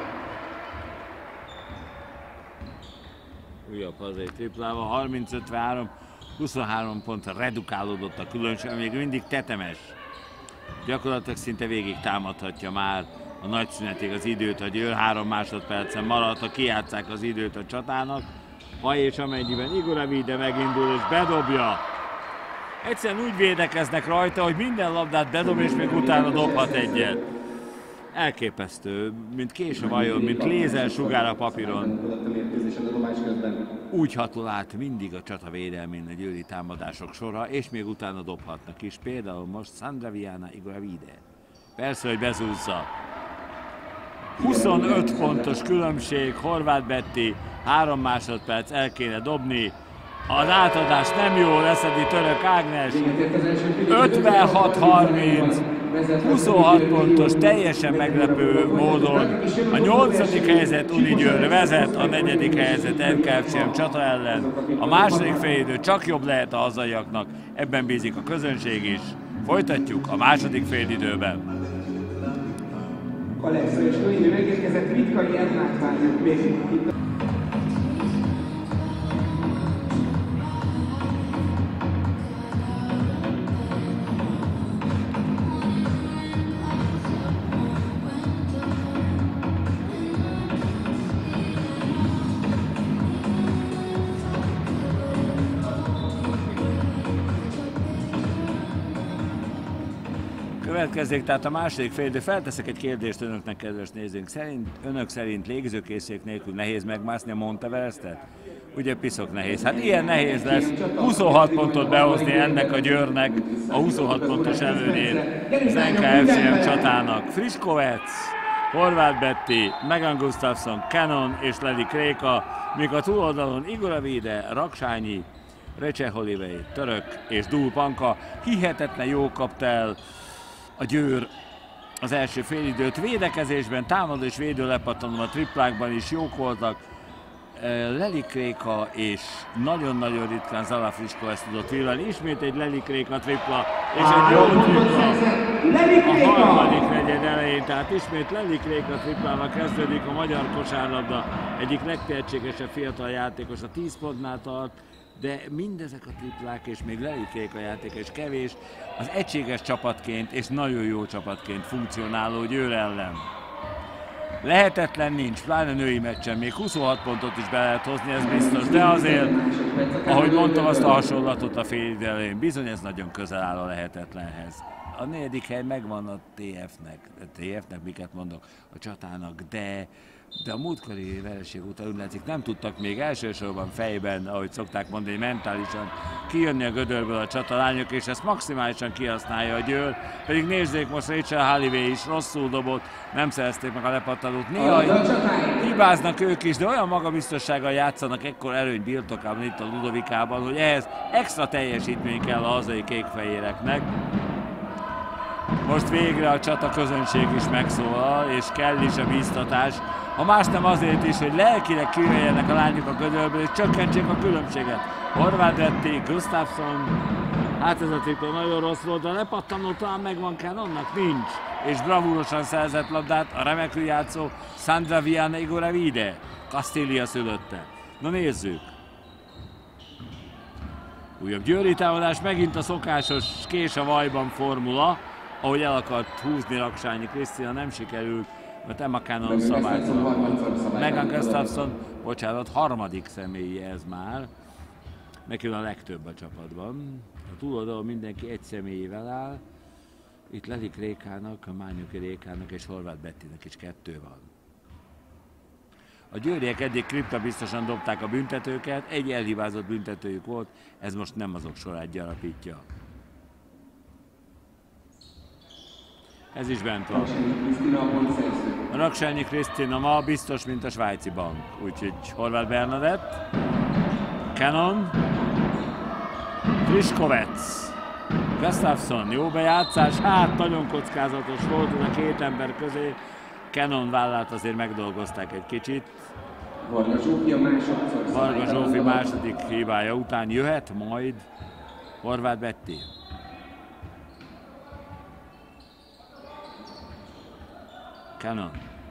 Újabb hazai triplával, 30-53, pontra redukálódott a különbség, még mindig tetemes. Gyakorlatilag szinte végig támadhatja már a nagy szünetig az időt a Győr, 3 másodpercen maradt, ha kijátsszák az időt a csatának. Ha és amennyiben Igor Avide megindul és bedobja. Egyszerűen úgy védekeznek rajta, hogy minden labdát bedob és még utána dobhat egyet. Elképesztő, mint kés a vajon, mint lézersugár a papíron. Úgy hatol át mindig a csata védelmén a győri támadások sora, és még utána dobhatnak is. Például most Sandraviana, Igor Avide. Persze, hogy bezúzza. 25 pontos különbség, Horváth Betti, 3 másodperc, el kéne dobni. Az átadás nem jó, leszedi Török Ágnes. 56-30, 26 pontos, teljesen meglepő módon. A 8. helyzet Unigyőr vezet, a 4. helyzet NKFCM csata ellen. A második félidő csak jobb lehet a hazaiaknak, ebben bízik a közönség is. Folytatjuk a második félidőben. Alexa és Noémi megérkezett, Vitkai Edmát várjuk még itt. Következzék tehát a második félidő. Felteszek egy kérdést önöknek, kedves nézőink. Önök szerint légzőkészülék nélkül nehéz megmászni a Monteverestet? Ugye piszok nehéz. Hát ilyen nehéz lesz 26 pontot behozni ennek a Győrnek, a 26 pontos előnyét az NKFCM csatának. Friškovec, Horváth Betti, Megan Gustafsson, Cannon és Leli Kréka, míg a túloldalon Igor Avide, Raksányi, Receh Holivej, Török és Dúl Panka. Hihetetlen jó kapta el a Győr az első félidőt. Védekezésben, támadó és védő lepattanó a triplákban is jók voltak. Leli Kréka és nagyon-nagyon ritkán Zala Friškovec tudott villani. Ismét egy Leli Kréka tripla és egy jó tripla a harmadik negyed elején. Tehát ismét Leli Kréka triplával kezdődik a magyar kosárlabda. Egyik legtehetségesebb fiatal játékos, a 10 pontnál tart, de mindezek a triplák és még Leli Kréka játéka is kevés az egységes csapatként és nagyon jó csapatként funkcionáló Győr ellen. Lehetetlen nincs, pláne női meccsen, még 26 pontot is be lehet hozni, ez biztos, de azért, ahogy mondtam azt a hasonlatot a félidő elején, bizony ez nagyon közel áll a lehetetlenhez. A 4. hely megvan a TF-nek, miket mondok, a csatának, de a múltkori vereség után úgy látszik, nem tudtak még elsősorban fejben, ahogy szokták mondani, mentálisan kijönni a gödörből a csatalányok, és ezt maximálisan kihasználja a Győr. Pedig nézzék, most Rachel Holivej is rosszul dobott, nem szerezték meg a lepattanót. Néha hibáznak ők is, de olyan magabiztossággal játszanak ekkor előny birtokában itt a Ludovikában, hogy ehhez extra teljesítmény kell a hazai kékfehéreknek. Most végre a csata közönség is megszólal, és kell is a bíztatás. Ha más nem azért is, hogy lelkileg kijöjjenek a lányok a gödörből, és csökkentsék a különbséget. Horváth Betti, Gustafsson, hát ez a tripla nagyon rossz volt, de a lepattanó talán megvan Cannonnak, nincs. És bravúrosan szerzett labdát a remekül játszó Sandraviana, Igor Avide, Castilla szülötte. Na nézzük! Újabb győri támadás, megint a szokásos kés a vajban formula, ahogy el akart húzni Raksányi Krisztina, nem sikerült, mert Emma Cannon szabálytalan. Megan Gustafsson, bocsánat, harmadik személyi ez már, neki a legtöbb a csapatban. A túloldalon mindenki egy személyével áll, itt Leli Krékának, a Mányoki Rékának és Horváth Bettinek is 2 van. A győriek eddig kripta biztosan dobták a büntetőket, egy elhibázott büntetőjük volt, ez most nem azok sorát gyarapítja. Ez is bent van. A Raksányi Krisztina ma biztos, mint a svájci bank. Úgyhogy Horváth Bernadett, Cannon, Friškovec, Gustafsson, jó bejátszás, hát nagyon kockázatos volt ez a 2 ember közé. Cannon vállát azért megdolgozták egy kicsit. Varga Zsófi második hibája után jöhet majd Horváth Betti. Cannon.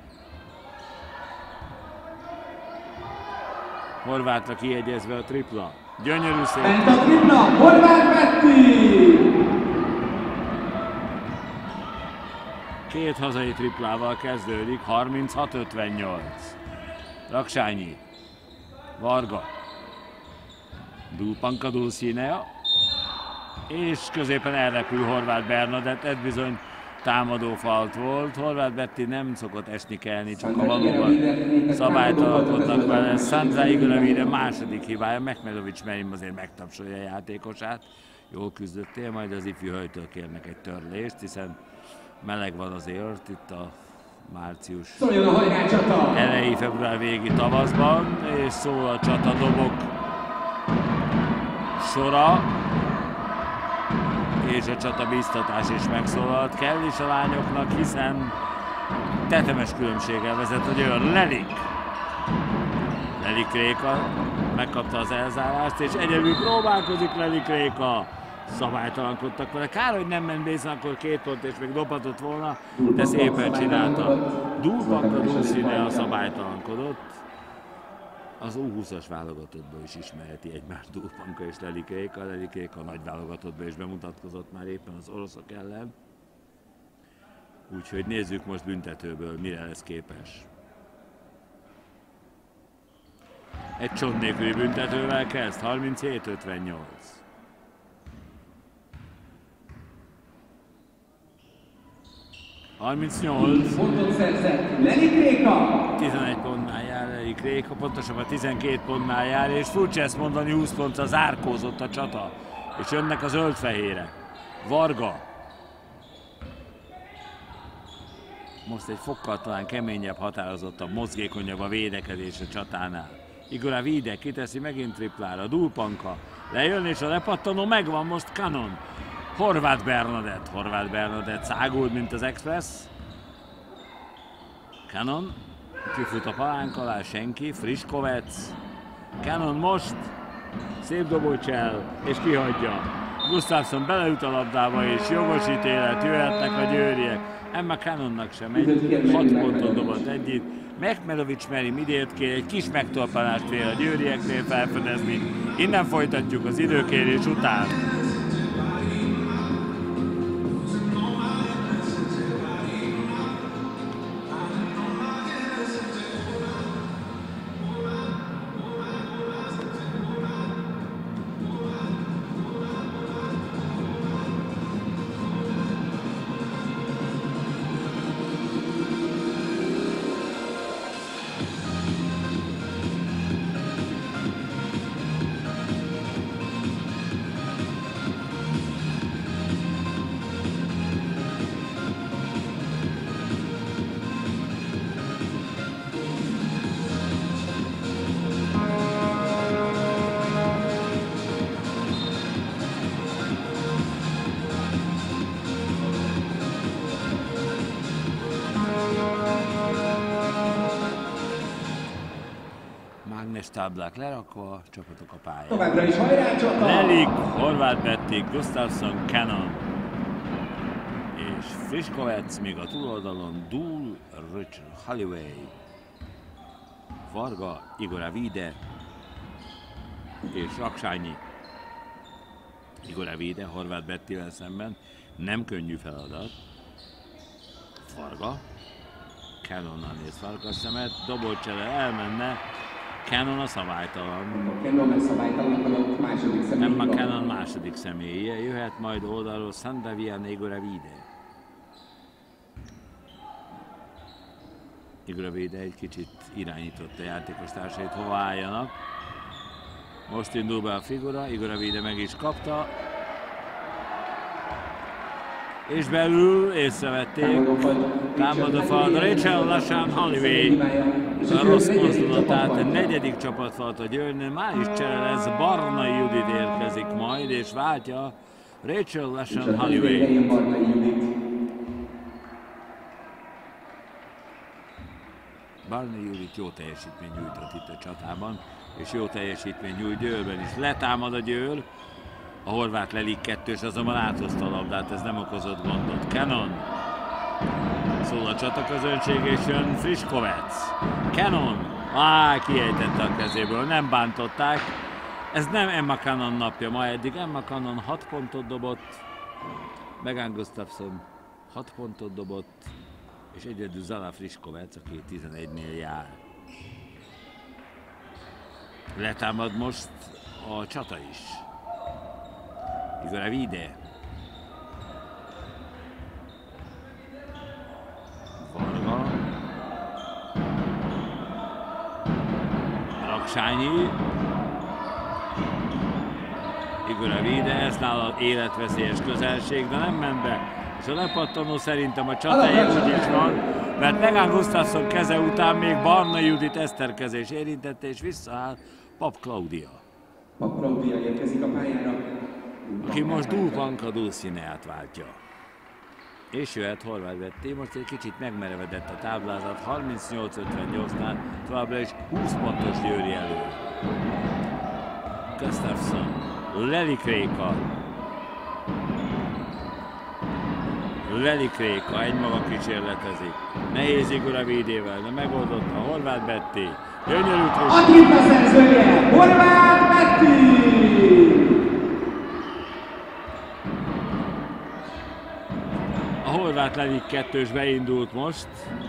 Horváthra kiegyezve a tripla. Gyönyörű szép. Bent a tripla, Horváth Betti! Két hazai triplával kezdődik, 36-58. Raksányi, Varga, Dulpanka Dulcinea, és középen elrepül Horváth Bernadett, ez bizony támadó falt volt. Horváth Betty nem szokott esni kelni, csak a valóban szabályt alkotnak vele. Sandra Igoravide második hibája, Mechmelovics Merim azért megtapsolja a játékosát. Jól küzdöttél, majd az ifjú hölgytől kérnek egy törlést, hiszen meleg van azért itt a március elejé, február végi tavaszban, és szól a csata dobok sora, és a csata bíztatás is megszólalt. Kell is a lányoknak, hiszen tetemes különbséggel vezet a Győr. Lelik Réka megkapta az elzárást, és egyedül próbálkozik Lelik Réka. Szabálytalankodtak vele. Kár, hogy nem ment Bészon, akkor 2 pont és még dobhatott volna, de szépen csinálta. Dulpanka Dulcinea szabálytalankodott. Az U20-as válogatottból is ismerheti egymást Dulpanka és Lelik Réka. Lelik Réka a nagy válogatottból is bemutatkozott már éppen az oroszok ellen. Úgyhogy nézzük most büntetőből, mire lesz képes. Egy csont nélküli büntetővel kezd, 37-58. Pontot szerzett Lelik Réka! 11 pontnál jár Lelik Réka, pontosabban 12 pontnál jár, és furcsa ezt mondani, 20 pontra zárkózott a csata. És jönnek a zöld-fehére. Varga. Most egy fokkal talán keményebb, határozottabb, mozgékonyabb a védekezés a csatánál. Igoravide kiteszi megint triplára, Dulpanka lejön, és a lepattanó megvan most Canon. Horváth Bernadett szágult, mint az Express. Canon kifut a palánk alá, senki, Friskovec. Canon most szép dobócsel, és kihagyja. Gustafsson beleüt a labdába, és jogos ítélet, jöhetnek a győriek. Emma Canonnak sem egy, 6 ponton dobott együtt. Mechmelovics Merim idét kér, egy kis megtorpanást fél a győrieknél felfedezni. Innen folytatjuk az időkérés után. Táblák lerakva, csapatok a pályán. Továbbra is hajrá csata! Lelik, Horváth Betty, Gustafsson, Canon és Friskovec, még a túloldalon Dul, Richard Holloway, Varga, Igoravide és Raksányi. Igoravide Horváth Bettyvel szemben nem könnyű feladat. Varga, Canonnal néz farkas szemet, dobócsere elmenne. Canon a szabálytalan. Canon a szabálytalan, a második személye. Nem a Canon második személye. Jöhet majd oldalról Sandavian Igoravide. Igoravide egy kicsit irányította a játékos társait, hova álljanak. Most indul be a figura, Igoravide meg is kapta. És belül észrevették, támadó falra Rachel Lasham-Holloway a rossz mozdulatát, a negyedik csapatfalt a Győrnél, már is csere lesz, Barnai Judit érkezik majd, és váltja Rachel Lasham-Holloway. Barnai Judit jó teljesítmény nyújtott itt a csatában, és jó teljesítmény nyújt Győrben is. Letámad a Győr, a horvát Lelik kettős azonban áthozta a labdát, ez nem okozott gondot. Canon. Szól a csataközönség, és jön Friskovec. Canon. Kiejtette a kezéből, nem bántották. Ez nem Emma Canon napja ma eddig. Emma Canon 6 pontot dobott. Megan Gustafsson 6 pontot dobott. és egyedül Zala Friškovec, aki 11-nél jár. Letámad most a csata is. Igor Vide. Varga. Raksányi. Igor Vide, ez nála életveszélyes közelség, de nem ment be. És a lepattanó szerintem a csatája úgy is van, mert Megan Gustafsson keze után még Barna Judit eszterkezés érintette, és visszaáll Pap Claudia. Pap Claudia érkezik a pályára. Aki most Dulpanka Dulcineát váltja. És jöhet Horváth Betty, most egy kicsit megmerevedett a táblázat, 38-58-nál továbbra is 20 pontos Győri elő. Gustafsson, Lelik Réka. Lelik Réka egymaga kísérletezik. Nehéz Igor Vidével, de megoldotta Horváth Betty. Gyönyörű trükk. A tripla szerzője, Horváth Betty! A Horváth Lelik kettős beindult most.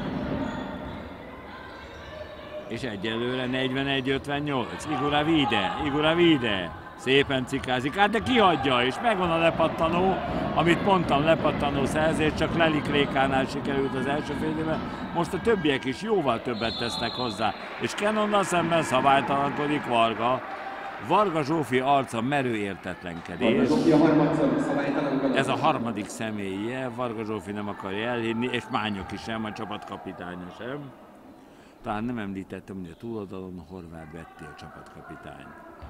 És egyelőre 41-58. Igor Vide. Szépen cikázik át, de kihagyja, és megvan a lepattanó, amit mondtam, lepattanó szerzés, csak Lelik Rékánál sikerült az első fél évben. Most a többiek is jóval többet tesznek hozzá, és Cannonnal szemben szabálytalankodik Varga. Varga Zsófi arca merő értetlenkedés. Ez a harmadik személye, Varga Zsófi nem akarja elhinni, és Mányoki sem, a csapatkapitánya sem. Talán nem említettem, hogy a túloldalon Horváth Betty a csapatkapitány.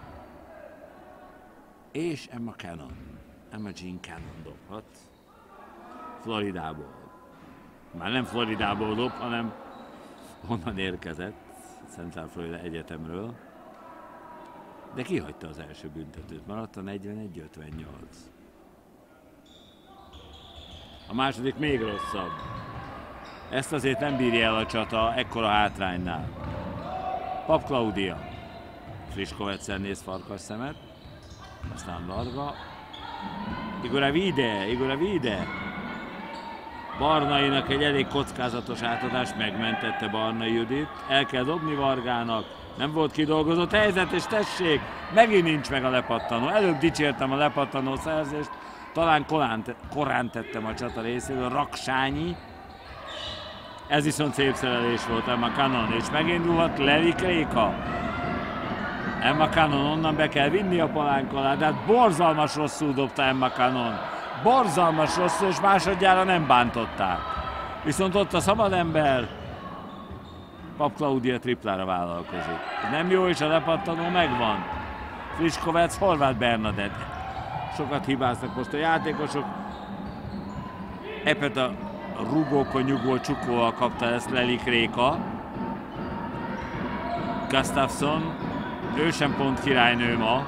És Emma Jean Cannon dobhat Floridából. Már nem Floridából dob, hanem onnan érkezett, Central Florida Egyetemről. De kihagyta az első büntetőt, maradt a 41-58. A második még rosszabb. Ezt azért nem bírja el a csata ekkora hátránynál. Pap Claudia. Friškovec-szel néz farkas szemet. Aztán Varga. Igor Vide. Barnainak egy elég kockázatos átadás, megmentette Barna Judit. El kell dobni Vargának. Nem volt kidolgozott helyzet, és tessék, megint nincs meg a lepattanó. Előbb dicsértem a lepattanó szerzést, talán korán tettem a csata részéről, Raksányi. Ez viszont szép szerelés volt Emma Cannon, és megindulhat Lelik Réka. Emma Cannon onnan be kell vinni a palánk alá, de hát borzalmas rosszul dobta Emma Cannon. Borzalmas rosszul, és másodjára nem bántották. Viszont ott a szabad ember, Pap Claudia triplára vállalkozik. Nem jó, és a lepattanó megvan. Friškovec, Horváth Bernadett. Sokat hibáznak most a játékosok. Epet a rugókon nyugvó csukóval kapta ezt Lelik Réka. Gustafsson, ő sem pont királynő ma.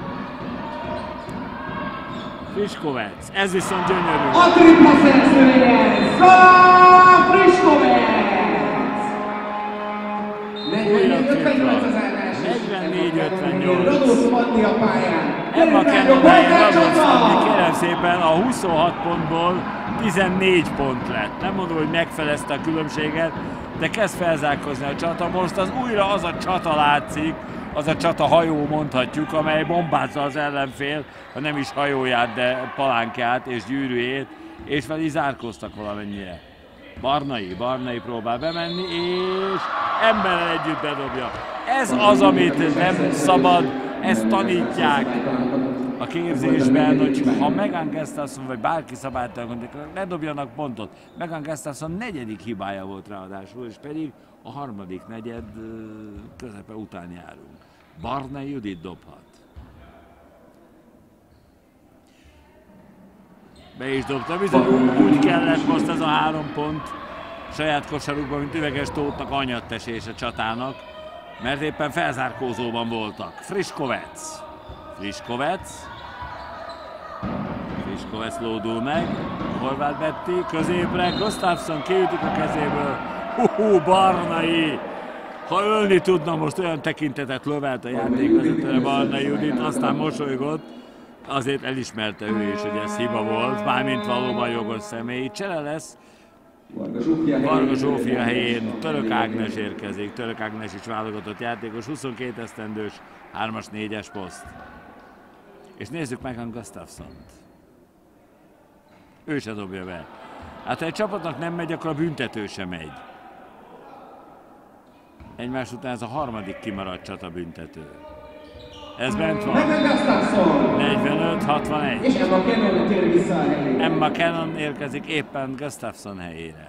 Friškovec, ez viszont gyönyörű. A tripla szerzője, Zala Friškovec! 44-58. Radoszt Fanni a pályán. Emma Cannon-i Radoszt Fanni, kérem szépen, a 26 pontból 14 pont lett. Nem mondom, hogy megfelezte a különbséget, de kezd felzárkózni a csata. Most újra az a csata látszik, az a csata hajó mondhatjuk, amely bombázza az ellenfél, ha nem is hajóját, de palánkját és gyűrűjét, és fel is zárkóztak valamennyire. Barnai próbál bemenni, és emberrel együtt bedobja. Ez az, amit nem szabad, ezt tanítják a képzésben, hogy ha Megan Gustafsson vagy bárki szabálytalankodik, ne dobjanak pontot. Megan Gustafsson negyedik hibája volt ráadásul, és pedig a harmadik negyed közepe után járunk. Barna Judit dobhat. Be is dobta, bizony úgy kellett most ez a 3 pont saját kosarukban, mint Üveges Tóthnak anyattesés a csatának, mert éppen felzárkózóban voltak. Friškovec lódul meg, Horváth Betty középre, Gustafsson kiütik a kezéből, Barnai! Ha ölni tudna, most olyan tekintetet lövelt a játékvezetőre Barna Judit, aztán mosolygott, azért elismerte ő is, hogy ez hiba volt, mármint valóban jogos személy. Csere lesz Varga Zsófia helyén Török Ágnes érkezik. Török Ágnes is válogatott játékos, 22 esztendős, 3-as, 4-es poszt. És nézzük meg a Gustafssont. Ő se dobja be. Hát ha egy csapatnak nem megy, akkor a büntető sem megy. Egymás után ez a harmadik kimaradt csata büntető. Ez bent van. 45-61. És Emma Cannon tér vissza a helyére. Emma Cannon érkezik éppen Gustafsson helyére.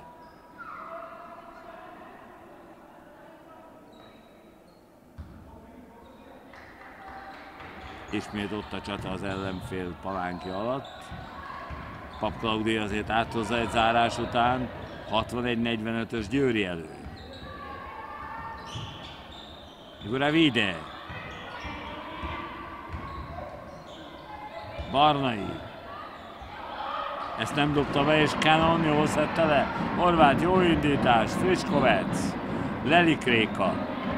Ismét ott a csata az ellenfél palánkja alatt. Pap Claudia azért áthozza egy zárás után. 61-45-ös Győri elő. Igor-Vide. Barnai. Ezt nem dobta be, és Cannon jól szedte le. Horváth jó indítás. Friškovec. Lelikréka.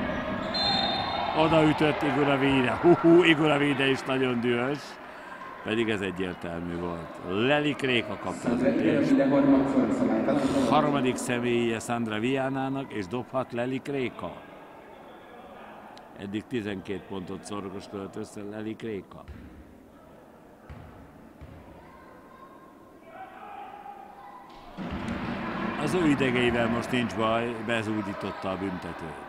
Odaütött Igor-Vide. Igor-Vide is nagyon dühös. Pedig ez egyértelmű volt. Lelikréka kapta az ütést. Harmadik személye Sandra Vianának, és dobhat Lelikréka. Eddig 12 pontot szorgoskodott össze Lelikréka. Az ő idegeivel most nincs baj, bezúdította a büntetőt.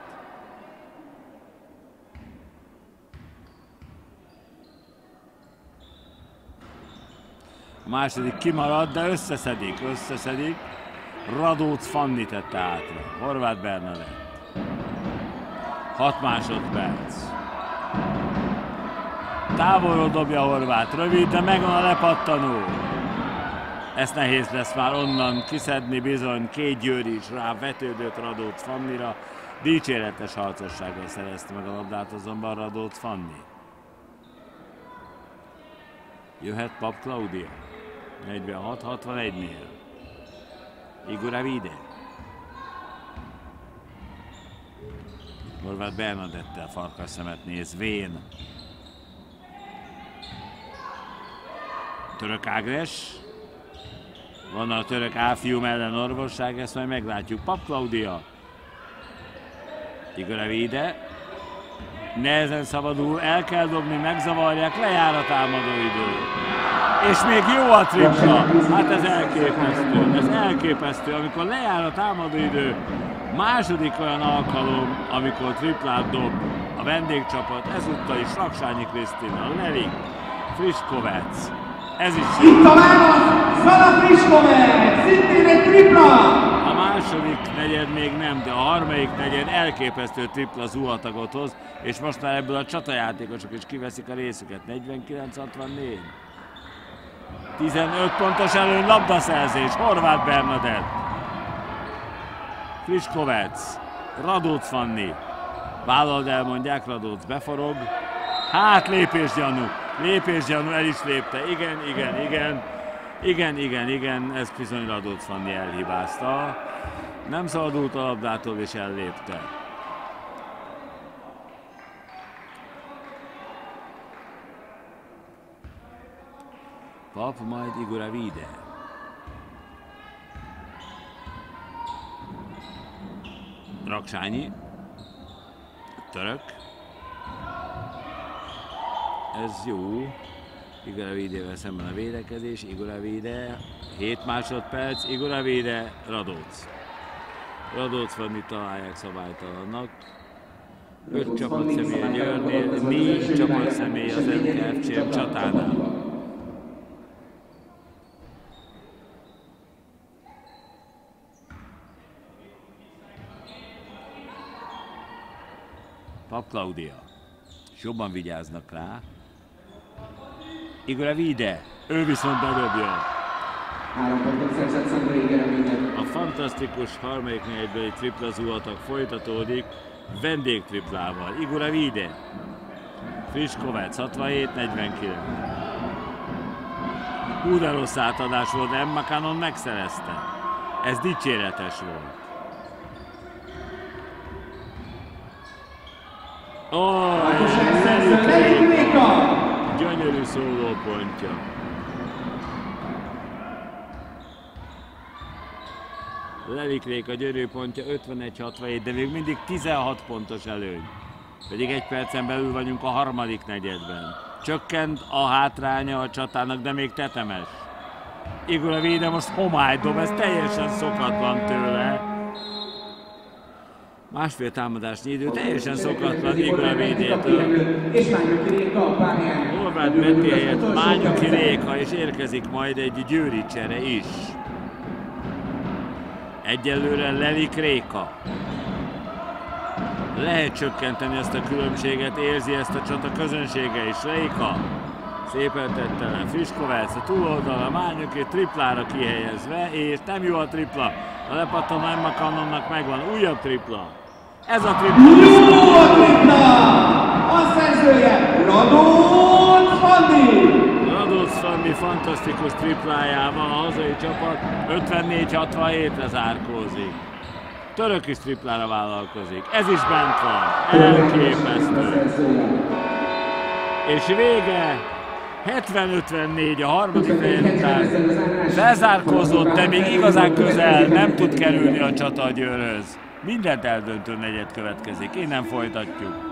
A második kimarad, de összeszedik. Radóc Fanni tette átra. Horváth Bernadett. 6 másodperc. Távolról dobja Horváth, rövid, de megvan a lepattanó. Ez nehéz lesz már onnan kiszedni, bizony két győri is rá vetődött Radóc Fannira. Dicséretes harcossággal szerezte meg a labdát azonban Radóc Fanni. Jöhet Pap Claudia. 46-61-nél. Igor-Vide. Horváth Bernadettel farkas szemet néz. Vén. Török Ágnes. Van a török áfium ellen orvosság, ezt majd meglátjuk. Pap Claudia. Igor-Vide. Nehezen szabadul, el kell dobni, megzavarják, lejár a támadóidő. És még jó a tripla. Hát ez elképesztő, amikor lejár a támadóidő. Második olyan alkalom, amikor triplát dob a vendégcsapat, ezúttal is Raksányi Krisztina, Lelik, Friškovec. Ez is itt a válasz! Zala Friškovec! Szintén egy tripla! A második negyed még nem, de a harmadik negyed elképesztő tripla zuhatagot hoz, és most már ebből a csatajátékosok is kiveszik a részüket. 49-64. 15 pontos előny, labdaszerzés, Horváth Bernadett. Friškovec, Radóc Fanni. Vállald elmondják, Radóc beforog. Hát lépésgyanú, el is lépte. Igen, ez bizony Radóc Fanni elhibázta. Nem szabadult a labdától és ellépte. Pap, majd Igor-Vide. Raksányi. Török. Ez jó. Igor-Videvel szemben a védekezés. Igor-Vide. 7 másodperc. Igor-Vide. Radóc. Radóc Fanni találják szabálytalannak. 5 csapatszemély a Győrnél, 4 csapatszemély az MKFC csatánál. Pap Claudia. És jobban vigyáznak rá. Igor-Vide. Ő viszont bedobja. 3 pontot szerzett Sandra Igor-Vide. A fantasztikus harmadik negyedbeli tripla zuhatag folytatódik vendégtriplával. Igor-Vide. Friškovec 67-49. De rossz átadás volt, de Emma Cannon megszerezte. Ez dicséretes volt. Gyönyörű szólópontja. Lelik Réka Győri pontja 51-67, de még mindig 16 pontos előny. Pedig egy percen belül vagyunk a harmadik negyedben. Csökkent a hátránya a csatának, de még tetemes. Igor Vide most homályt dob, ez teljesen szokatlan tőle. Másfél támadásnyi idő, teljesen szokatlan Igor Vidétől. Horváth Menti helyett Mányoki Réka, és érkezik majd egy győri csere is. Egyelőre Lelik Réka. Lehet csökkenteni ezt a különbséget, érzi ezt a csata közönsége is. Réka szépen tette le, Fiskovec a túloldalra, Mányoki triplára kihelyezve, és nem jó a tripla. A lepattanó Emma Cannonnak megvan, újabb tripla. Ez a tripla! Jó a tripla! A szerzője Radóc Fandi! Radóc Fandi fantasztikus triplájával a hazai csapat 54-67-re zárkózik. Török is triplára vállalkozik. Ez is bent van. Elképesztő. És vége 70-54 a harmadik negyed után. Felzárkózott, de még igazán közel nem tud kerülni a csata a Győrhöz. Mindent eldöntő negyed következik. Innen folytatjuk.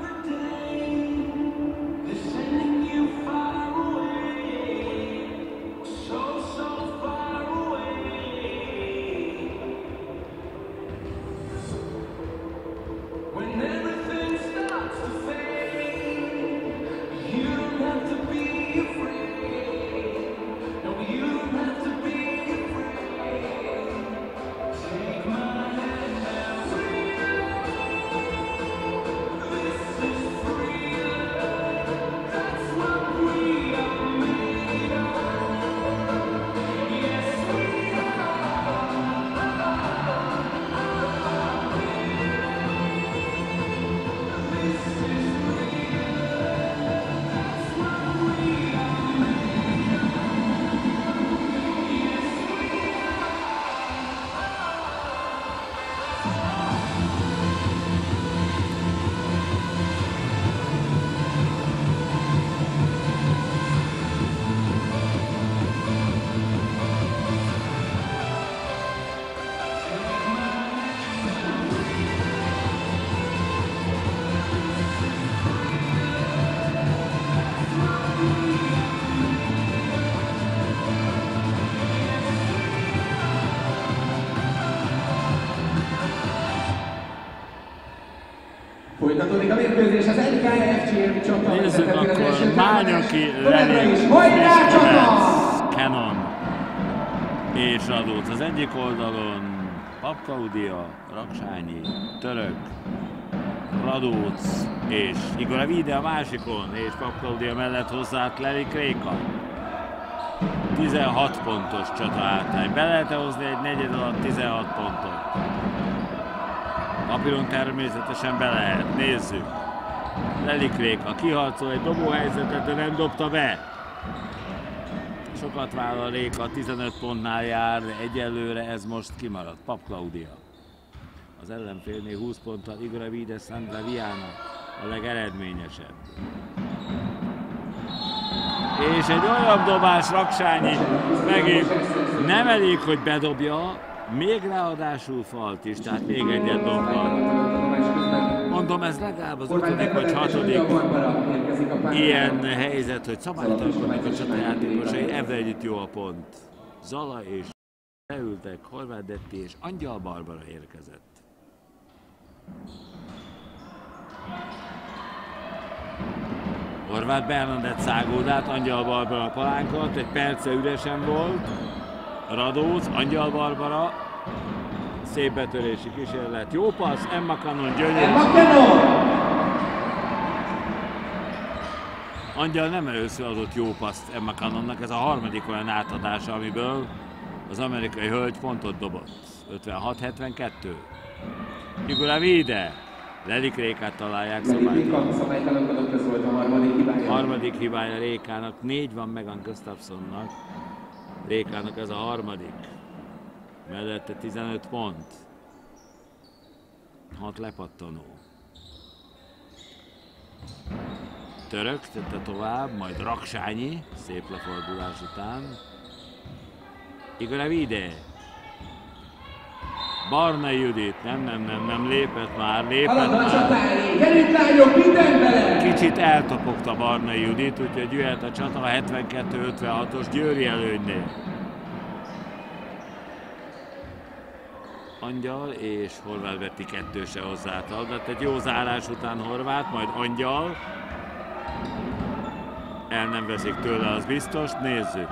Folytatódik a mérkőzés az NKFC csata. Nézzük akkor Mányoki, Lelik, Fiskovec, Cannon és Radóc az egyik oldalon, Pap Claudia, Raksányi, Török, Radóc és Igor Vide a másikon, és Pap Claudia mellett hozzáállt Lelik Réka. 16 pontos csata hátrány. Be lehet hozni egy negyed alatt 16 pontot. Papíron természetesen be lehet. Nézzük. Lelik Réka kiharcol egy dobóhelyzetet, de nem dobta be. Sokat vállal Réka, 15 pontnál jár, de egyelőre ez most kimaradt. Pap Claudia. Az ellenfélnél 20 ponttal Igor Vide, Sandra Viana a legeredményesebb. És egy olyan dobás Raksányi megint nem elég, hogy bedobja, még ráadásul falt is, tehát még egyet dobhat. Mondom, ez legalább az 5. vagy 6. ilyen helyzet, hogy szabálytalankodnak a csatajátékosai, ebben együtt jó a pont. Zala és leültek, Horváth Detti és Angyal Barbara érkezett. Horváth Bernadett szágódát, Angyal Barbara palánkolt, egy perce üresen volt. Radóc, Angyal Barbara, szép betörési kísérlet, jó passz, Emma Cannon gyönyörű. Angyal nem először adott jó paszt Emma Cannonnak, ez a harmadik olyan átadása, amiből az amerikai hölgy pontot dobott. 56-72. Igor Vide, Lelik Rékát találják szabálytalankodott, ez volt a harmadik hibája Rékának, 4 van Megan Gustafsonnak. Rékának ez a harmadik. Mellette 15 pont. 6 lepattanó. Török tette tovább, majd Raksányi, szép lefordulás után. Igor Vide. Barnai Judit, nem lépett már. Halad a csata elé, gyerünk lányok, minden bele! Kicsit eltopogta Barnai Judit, úgyhogy jöhet a csata a 72-56-os Győri előnynél. Angyal és Horváth Betti kettőse hozzáadott. Egy jó zárás után Horváth, majd Angyal. El nem veszik tőle, az biztos. Nézzük.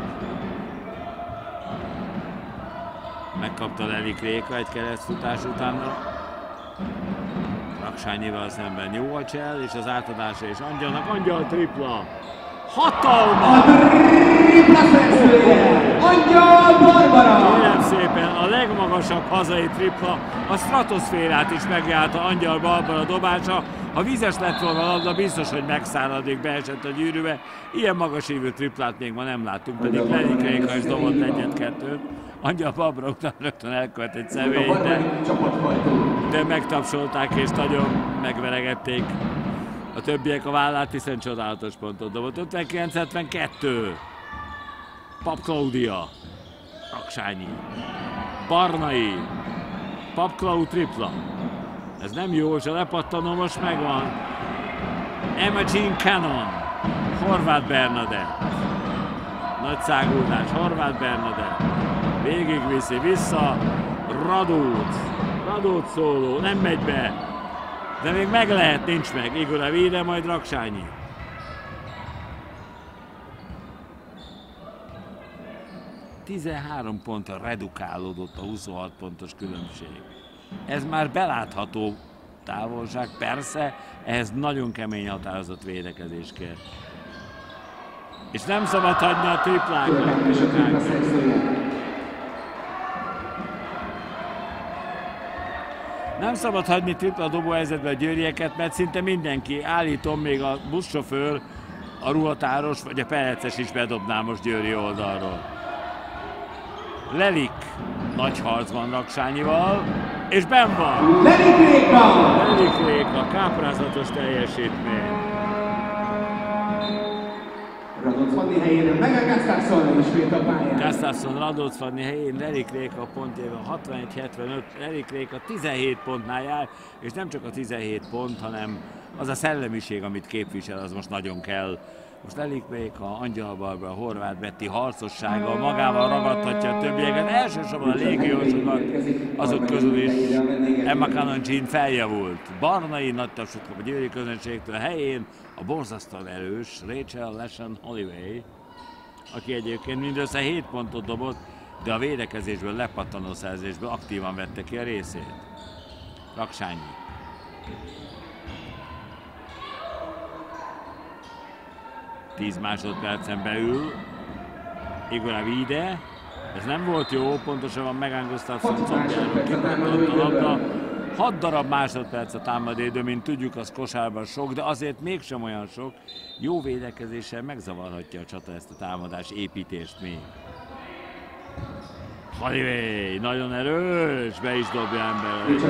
Megkapta Lelik Réka egy keresztfutás után. Raksányival szemben jó a csel, és az átadása is Angyalnak. Angyal tripla. Hatalmas! Tripla szerzője! Angyal Barbara! Kérem szépen, a legmagasabb hazai tripla, a stratoszférát is megjárta Angyal Barbara dobása. Ha vízes lett volna a labda, biztos, hogy megszáradik, beesett a gyűrűbe. Ilyen magas ívű triplát még ma nem láttunk, pedig Lelik Réka is dobott egyet-kettőt. Angyal Barbara után rögtön elkövet egy személyt, de megtapsolták és nagyon megveregették a többiek a vállát, hiszen csodálatos pontot dobott. 59-72. Pap Klaudia, Raksányi, Barnai, Pap Klau tripla. Ez nem jó, és a lepattanó most megvan. Emma Jean Cannon, Horváth Bernadett. Nagy száguldás, Horváth Bernadett. Végigviszi vissza, Radóc szóló, nem megy be. De még meg lehet, nincs meg. Igor Vide, majd Raksányi. ...13 pontra redukálódott a 26 pontos különbség. Ez már belátható távolság, persze, ehhez nagyon kemény határozott védekezés kell. És nem szabad hagyni a triplákat. Nem szabad hagyni tripla dobó helyzetbe a győrieket, mert szinte mindenki, állítom, még a buszsofőr, a ruhatáros vagy a Pereces is bedobná most Győri oldalról. Lelik nagy harcban Raksányival, és benn van! Lelik Réka, káprázatos teljesítmény. Radóc Fanni helyén, meg a Gustafsson ismét a pályán. Gustafsson Radóc Fanni helyén, Lelik Réka a pontjában 61-75, Lelik Réka 17 pontnál jár, és nem csak a 17 pont, hanem az a szellemiség, amit képvisel, az most nagyon kell. Most Lelik Réka, Angyal Barbara, Horváth Betti harcossággal magával ragadhatja a többieket, elsősorban a légiósokat, azok közül is Emma Cannon Jean feljavult. Barnai nagy tapsot kap a győri közönségtől, a helyén a borzasztóan erős Rachel Lashon Holloway, aki egyébként mindössze 7 pontot dobott, de a védekezésből, lepattanó szerzésből aktívan vette ki a részét. Raksányi. Tíz másodpercen belül Igor Vide, ez nem volt jó, pontosabban Megan Gustafsson szobjáról kipattant a labda. 6 darab másodperc a támadóidő, mint tudjuk, az kosárban sok, de azért mégsem olyan sok. Jó védekezéssel megzavarhatja a csata ezt a támadás építést még. Holloway, nagyon erős, be is dobja ember.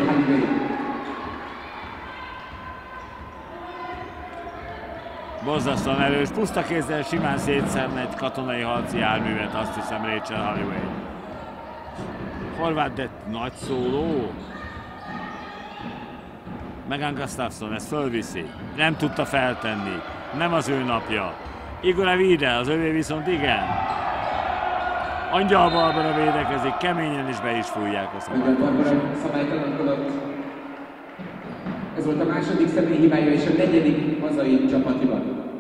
Borzasztóan erős, puszta kézzel simán szétszerne egy katonai harci járművet, azt hiszem Rachel Holloway. Horváth Betti nagy szóló. Megan Gustafsson ezt fölviszi, nem tudta feltenni, nem az ő napja. Igor Vide, az övé viszont igen. Angyal Barbara védekezik, keményen is be is fújják a szabálytalankodott. Ez volt a második személyhibája és a negyedik hazai csapathiba.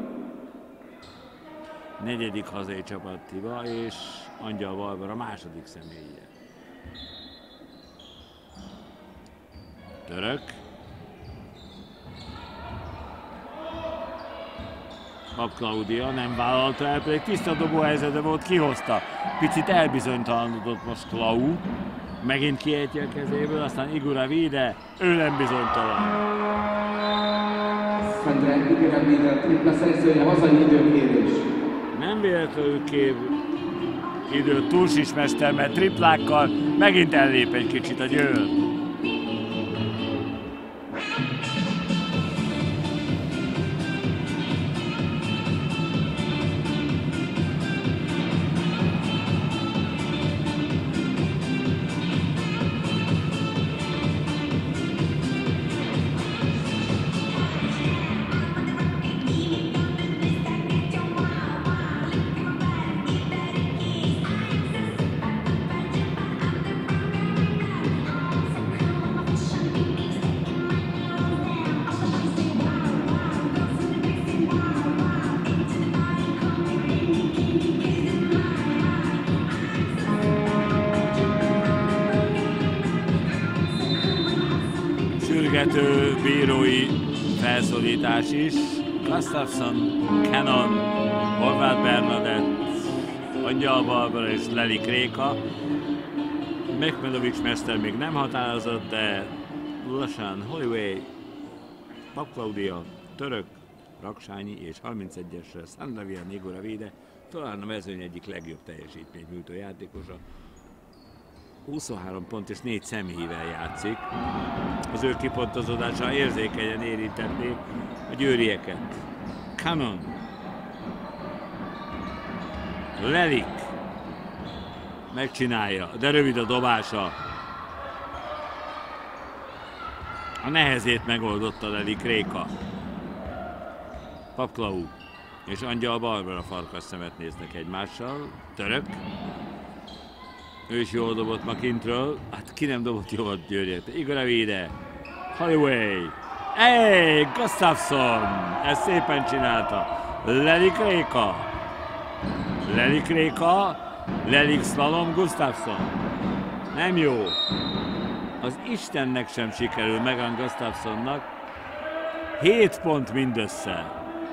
Negyedik hazai csapathiba és Angyal Barbara második személye. Török. Pap Klaudia nem vállalta el, pedig tiszta dobó helyzetben volt, kihozta. Picit elbizonytalanodott most Klau. Megint kiejti a kezéből, aztán Igor Vide, ő nem bizonytalan. Szandrán Igor Vide, a tripla szerzője, hazai időkérés. Nem véletlenül kér időt Tursis mester, mert triplákkal megint ellép egy kicsit a Győr. sürgető bírói felszólítás is. Gustafsson, Cannon, Horváth Bernadett, Angyal Barbara és Leli Kréka. Mekmedovics mester még nem határozott, de lassan Holloway, Pap Claudia, török, Raksányi és 31-esre Sandavian Igor Vide, talán a mezőny egyik legjobb teljesítményt nyújtó játékosa. 23 pont és 4 személyével játszik. Az ő kipontozódása érzékenyen érintetné a győrieket. Cannon, Lelik megcsinálja, de rövid a dobása. A nehezét megoldotta Lelik Kréka. Papklau és Angyal Barbara farkas szemet néznek egymással. Török. Ő is jól dobott ma kintről. Hát ki nem dobott jól Győrért. Igor Vide. Holloway. Hey, Gustafsson. Ezt szépen csinálta. Leli Kréka. Leli Kréka. Lelik slalom Gustafsson. Nem jó. Az Istennek sem sikerül Megan Gustafssonnak. 7 pont mindössze.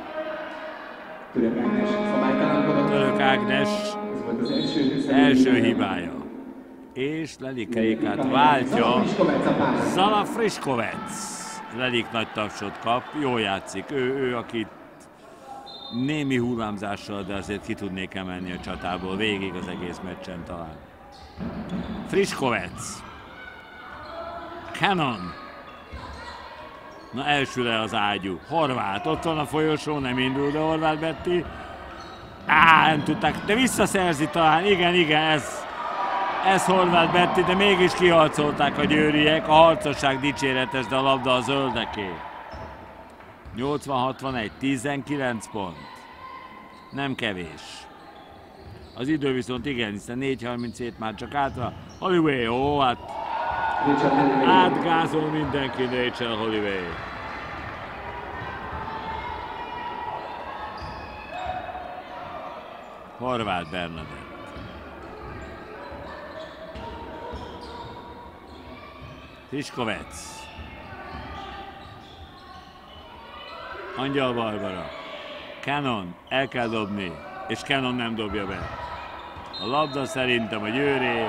Török Ágnes első hibája. És Leli Krékát váltja Zala Friškovec. Lelik nagy tapsot kap, jól játszik. Ő akit némi hullámzással, de azért ki tudnék emelni a csatából végig az egész meccsen talán. Friškovec. Cannon. Na első le az ágyú. Horváth, ott van a folyosó, nem indul, de Horváth Betty. Nem tudták, de visszaszerzi talán, igen, ez Horváth Betty, de mégis kiharcolták a győriek, a harcosság dicséretes, de a labda a zöldeké. 80-61, 19 pont. Nem kevés. Az idő viszont igen, hiszen 4:37 már csak átra. Holloway, hát átgázol mindenki Rachel Holloway. Horváth Bernadett. Friškovec. Angyal Barbara. Cannon, el kell dobni, és Cannon nem dobja be. A labda szerintem a Győré.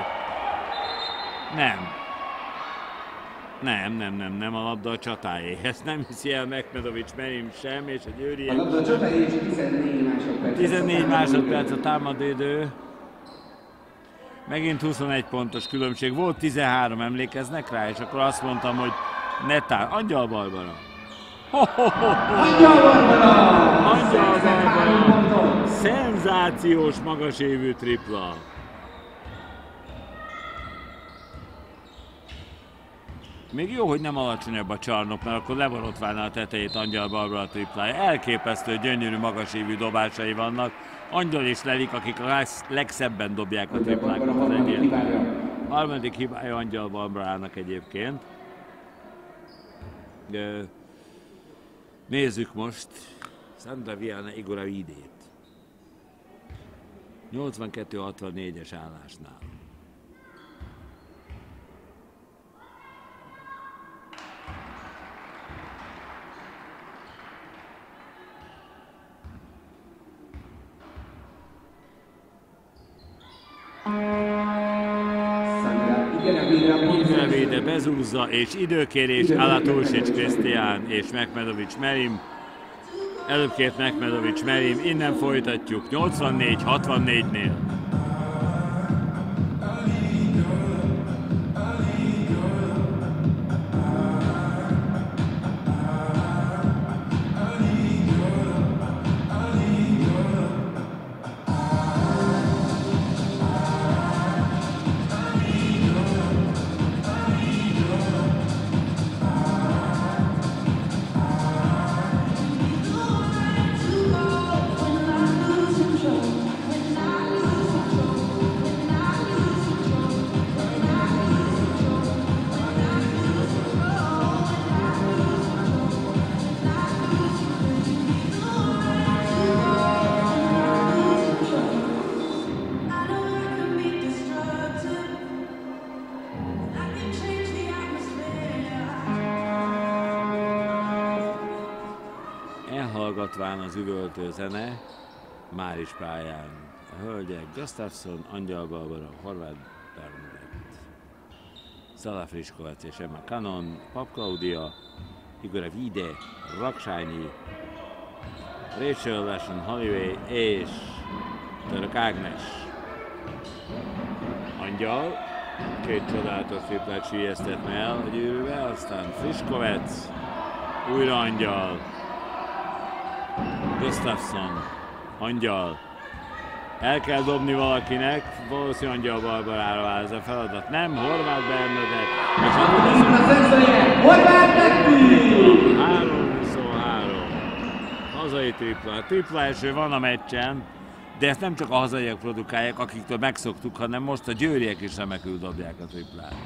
Nem, a labda a csatáé. Ezt nem hiszi el Mekmedovics Merim sem, és a Győriek. A labda a csatáé és 14 másodperc. 14 másodperc a támadóidő. Megint 21 pontos különbség. Volt 13, emlékeznek rá? És akkor azt mondtam, hogy netán. Angyal Barbara. Angyal Barbara! Szenzációs magasévű tripla. Még jó, hogy nem alacsonyabb a csarnok, mert akkor leborotválná a tetejét Angyal Barbara triplája. Elképesztő, gyönyörű magasívű dobásai vannak. Angyal és Lelik, akik a legszebben dobják a triplákat az egyet. Harmadik hibája Angyal Barbarának egyébként. Nézzük most Sandavian Igor Vidét. 82-64-es állásnál. Igor bezúzza, és időkérés Alatulsics Krisztián és Mekmedovics Merim. Előbb kért Mekmedovics Merim, innen folytatjuk 84-64-nél. hallgatván az üvöltő zene, már is pályán a hölgyek Gustafsson, Angyal Barbara, Horváth Bernadett, Zala Friškovec és Emma Cannon, Pap Claudia, Igor Vide, Raksányi, Rachel Lashon Holloway és Török Ágnes. Angyal két csodálatos triplát sülyeztetne el a gyűrűbe, aztán Friškovec, újra Angyal, Gustafsson, Angyal. El kell dobni valakinek, valószínűleg Angyal Barbarára vár ez a feladat. Nem, Horváth Bernadett. Horváth Bernadett! 3-23. Hazai tripla. Tripla első van a meccsen, de ezt nem csak a hazaiak produkálják, akiktől megszoktuk, hanem most a győriek is remekül dobják a triplát.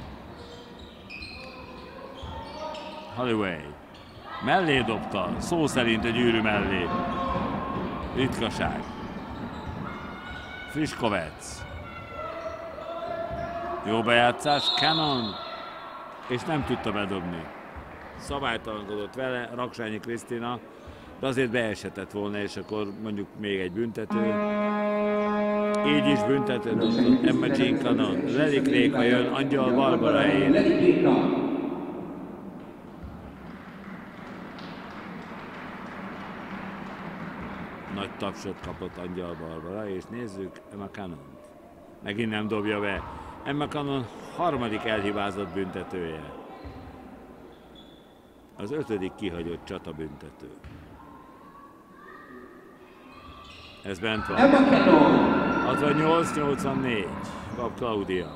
Holloway. Mellé dobta, szó szerint a gyűrű mellé. Ritkaság. Friškovec. Jó bejátszás, Cannon, és nem tudta bedobni. Szabálytalankodott vele Raksányi Krisztina, de azért beesetett volna, és akkor mondjuk még egy büntető. Így is büntető dobott Emma Jean Cannon. Lelik Réka jön Angyal Barbaraért. Nagy tapsot kapott Angyal Barbara, és nézzük Emma Cannon. Megint nem dobja be. Emma Cannon harmadik elhibázott büntetője. Az 5. kihagyott csatabüntető. Ez bent van. 68-84. Pap Claudia.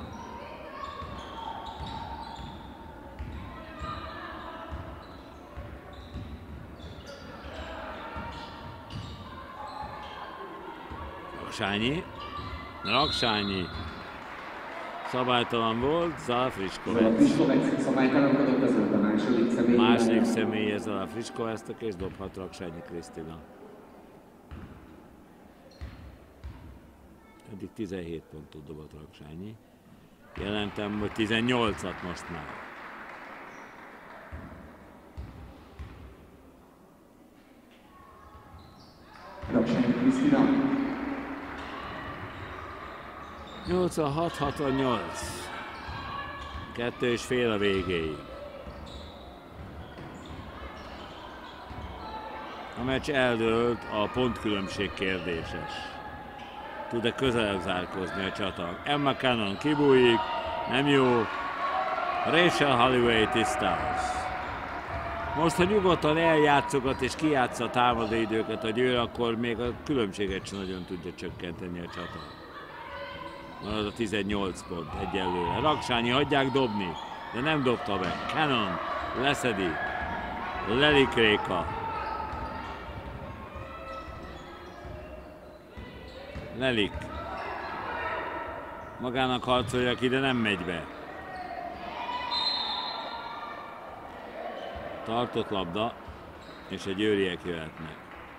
Raksányi. Szabálytalan volt, Zala Friškovec. Szabálytalankodott az a második személy. Második személye Zala Friškovecnek, és dobhat Raksányi Krisztina. Eddig 17 pontot dobott Raksányi. Jelentem, hogy 18-at most már. Raksányi Krisztina. 86-68. 2,5 a végéig. A meccs eldőlt, a pontkülönbség kérdéses. Tud-e közelebb zárkózni a csata? Emma Cannon kibújik, nem jó. Rachel Holloway tisztáz. Most, ha nyugodtan eljátszogat és kijátsza a támadóidőket a Győr, akkor még a különbséget sem nagyon tudja csökkenteni a csata. Marad a 18 pont egyelőre. Raksányi hagyják dobni, de nem dobta be. Cannon leszedi. Lelik Réka. Lelik. Magának harcolja ki, de nem megy be. Tartott labda, és a győriek jöhetnek.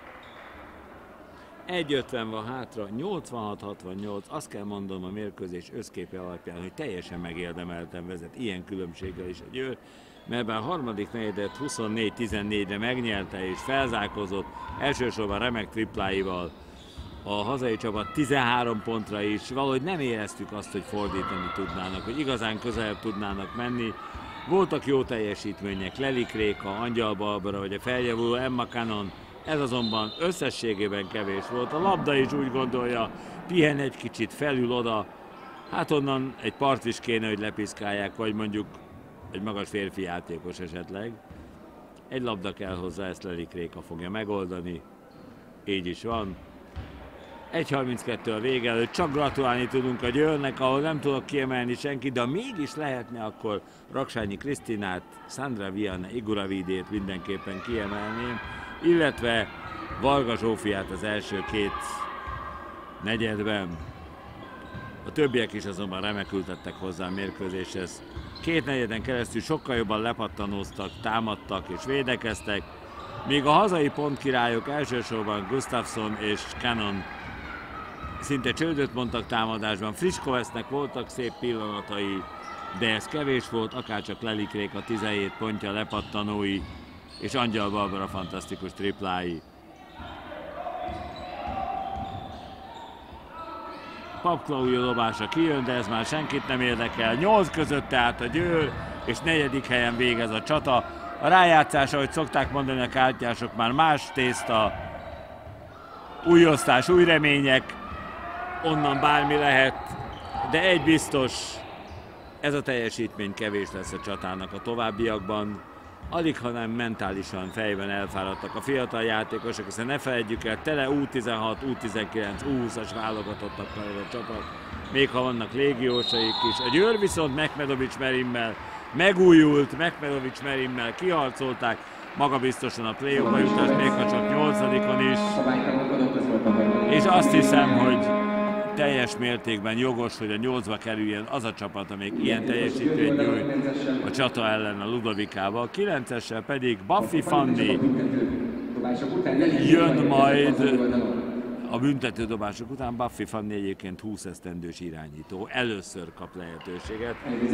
1:50 van hátra, 86-68, azt kell mondanom a mérkőzés összképe alapján, hogy teljesen megérdemelten vezet ilyen különbséggel is a Győr, mert bár a harmadik negyedet 24-14-re megnyerte és felzárkózott, elsősorban remek tripláival, a hazai csapat 13 pontra is, valahogy nem éreztük azt, hogy fordítani tudnának, hogy igazán közelebb tudnának menni. Voltak jó teljesítmények, Lelik Réka, Angyal Barbara vagy a feljavuló Emma Cannon, ez azonban összességében kevés volt. A labda is úgy gondolja, pihen egy kicsit, felül oda, hát onnan egy part is kéne, hogy lepiszkálják, vagy mondjuk egy magas férfi játékos esetleg. Egy labda kell hozzá, ezt Lelik Réka fogja megoldani, így is van. 1:32 a vége előtt, csak gratulálni tudunk a Győrnek, ahol nem tudok kiemelni senkit, de mégis lehetne, akkor Raksányi Krisztinát, Sandra Viana, Igor Vidét mindenképpen kiemelném, illetve Varga Zsófiát az első két negyedben. A többiek is azonban remekül tettek hozzá a mérkőzéshez. Két negyeden keresztül sokkal jobban lepattanóztak, támadtak és védekeztek, míg a hazai pontkirályok elsősorban Gustafsson és Cannon szinte csődöt mondtak támadásban. Friškovecnek voltak szép pillanatai, de ez kevés volt, akárcsak Lelik Réka 17 pontja, lepattanói és Angyal Barbara fantasztikus triplái. Papklaudio dobása kijön, de ez már senkit nem érdekel. 8 között tehát a Győr, és 4. helyen végez a csata. A rájátszás, ahogy szokták mondani a kártyások, már más tészta, új osztás, új remények, onnan bármi lehet, de egy biztos, ez a teljesítmény kevés lesz a csatának a továbbiakban. Alig, hanem mentálisan, fejben elfáradtak a fiatal játékosok, hiszen ne felejtjük el, tele U16, U19, U20-as válogatottakkal ez a csapat, még ha vannak légiósaik is. A Győr viszont Mehmedovics Merimmel megújult, Mehmedovics Merimmel kiharcolták magabiztosan a play-offba jutást, még ha csak 8-on is. És azt hiszem, hogy teljes mértékben jogos, hogy a 8-ba kerüljön az a csapat, amelyik ilyen teljesítményt nyújt a csata ellen a Ludovikába. A 9-essel pedig Buffy Fanni jön majd a büntetődobások után. Buffy Fanni egyébként 20 esztendős irányító, először kap lehetőséget.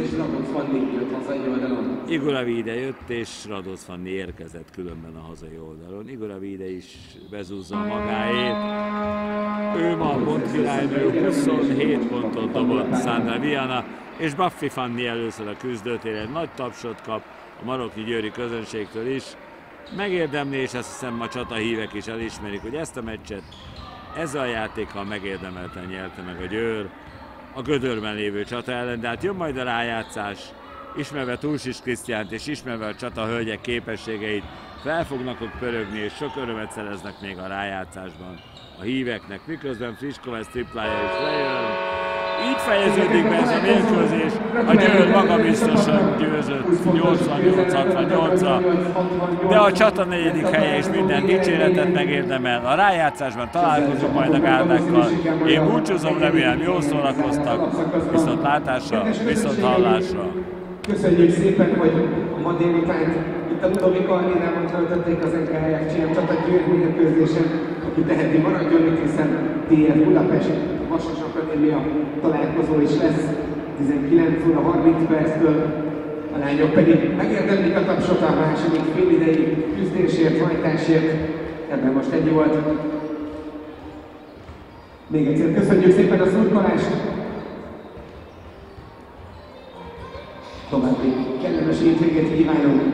Igor Avide jött, és Radosz Fanni érkezett különben a hazai oldalon. Igor Avide is bezúzza magáét. Ő ma a pontkirálynő, 27 pontot dobott Sandra Viana, és Buffy Fanni először a küzdőtéren nagy tapsot kap a maroknyi győri közönségtől is. Megérdemli, és azt hiszem a csatahívek is elismerik, hogy ezt a meccset ezzel a játékkal megérdemelten nyerte meg a Győr a Gödörben lévő csata ellen, de hát jön majd a rájátszás, ismerve Túlsis Krisztiánt és ismerve a csata hölgyek képességeit, fel fognak ott pörögni, és sok örömet szereznek még a rájátszásban a híveknek, miközben Friskovács triplája is lejön. Így fejeződik be ez a mérkőzés, a Győr magabiztosan győzött 88-68-ra, de a csata 4. helye is minden dicséretet megérdemel. A rájátszásban találkozunk majd a gárdákkal. Én búcsúzom, remélem jól szórakoztak, viszont látásra, viszont hallásra. Köszönjük szépen, hogy ma délután itt a Ludovika arénában töltötték az NKFCM csata Győr mérkőzésen. Aki teheti, maradjon itt, hiszen TF Budapest Vasas Akadémia találkozó is lesz 19 óra 30 perctől. A lányok pedig megérdemlik a tapsot a második félidei küzdésért, hajtásért. Ebben most ennyi volt. Még egyszer köszönjük szépen a szurkolást! További kellemes hétvégét kívánunk!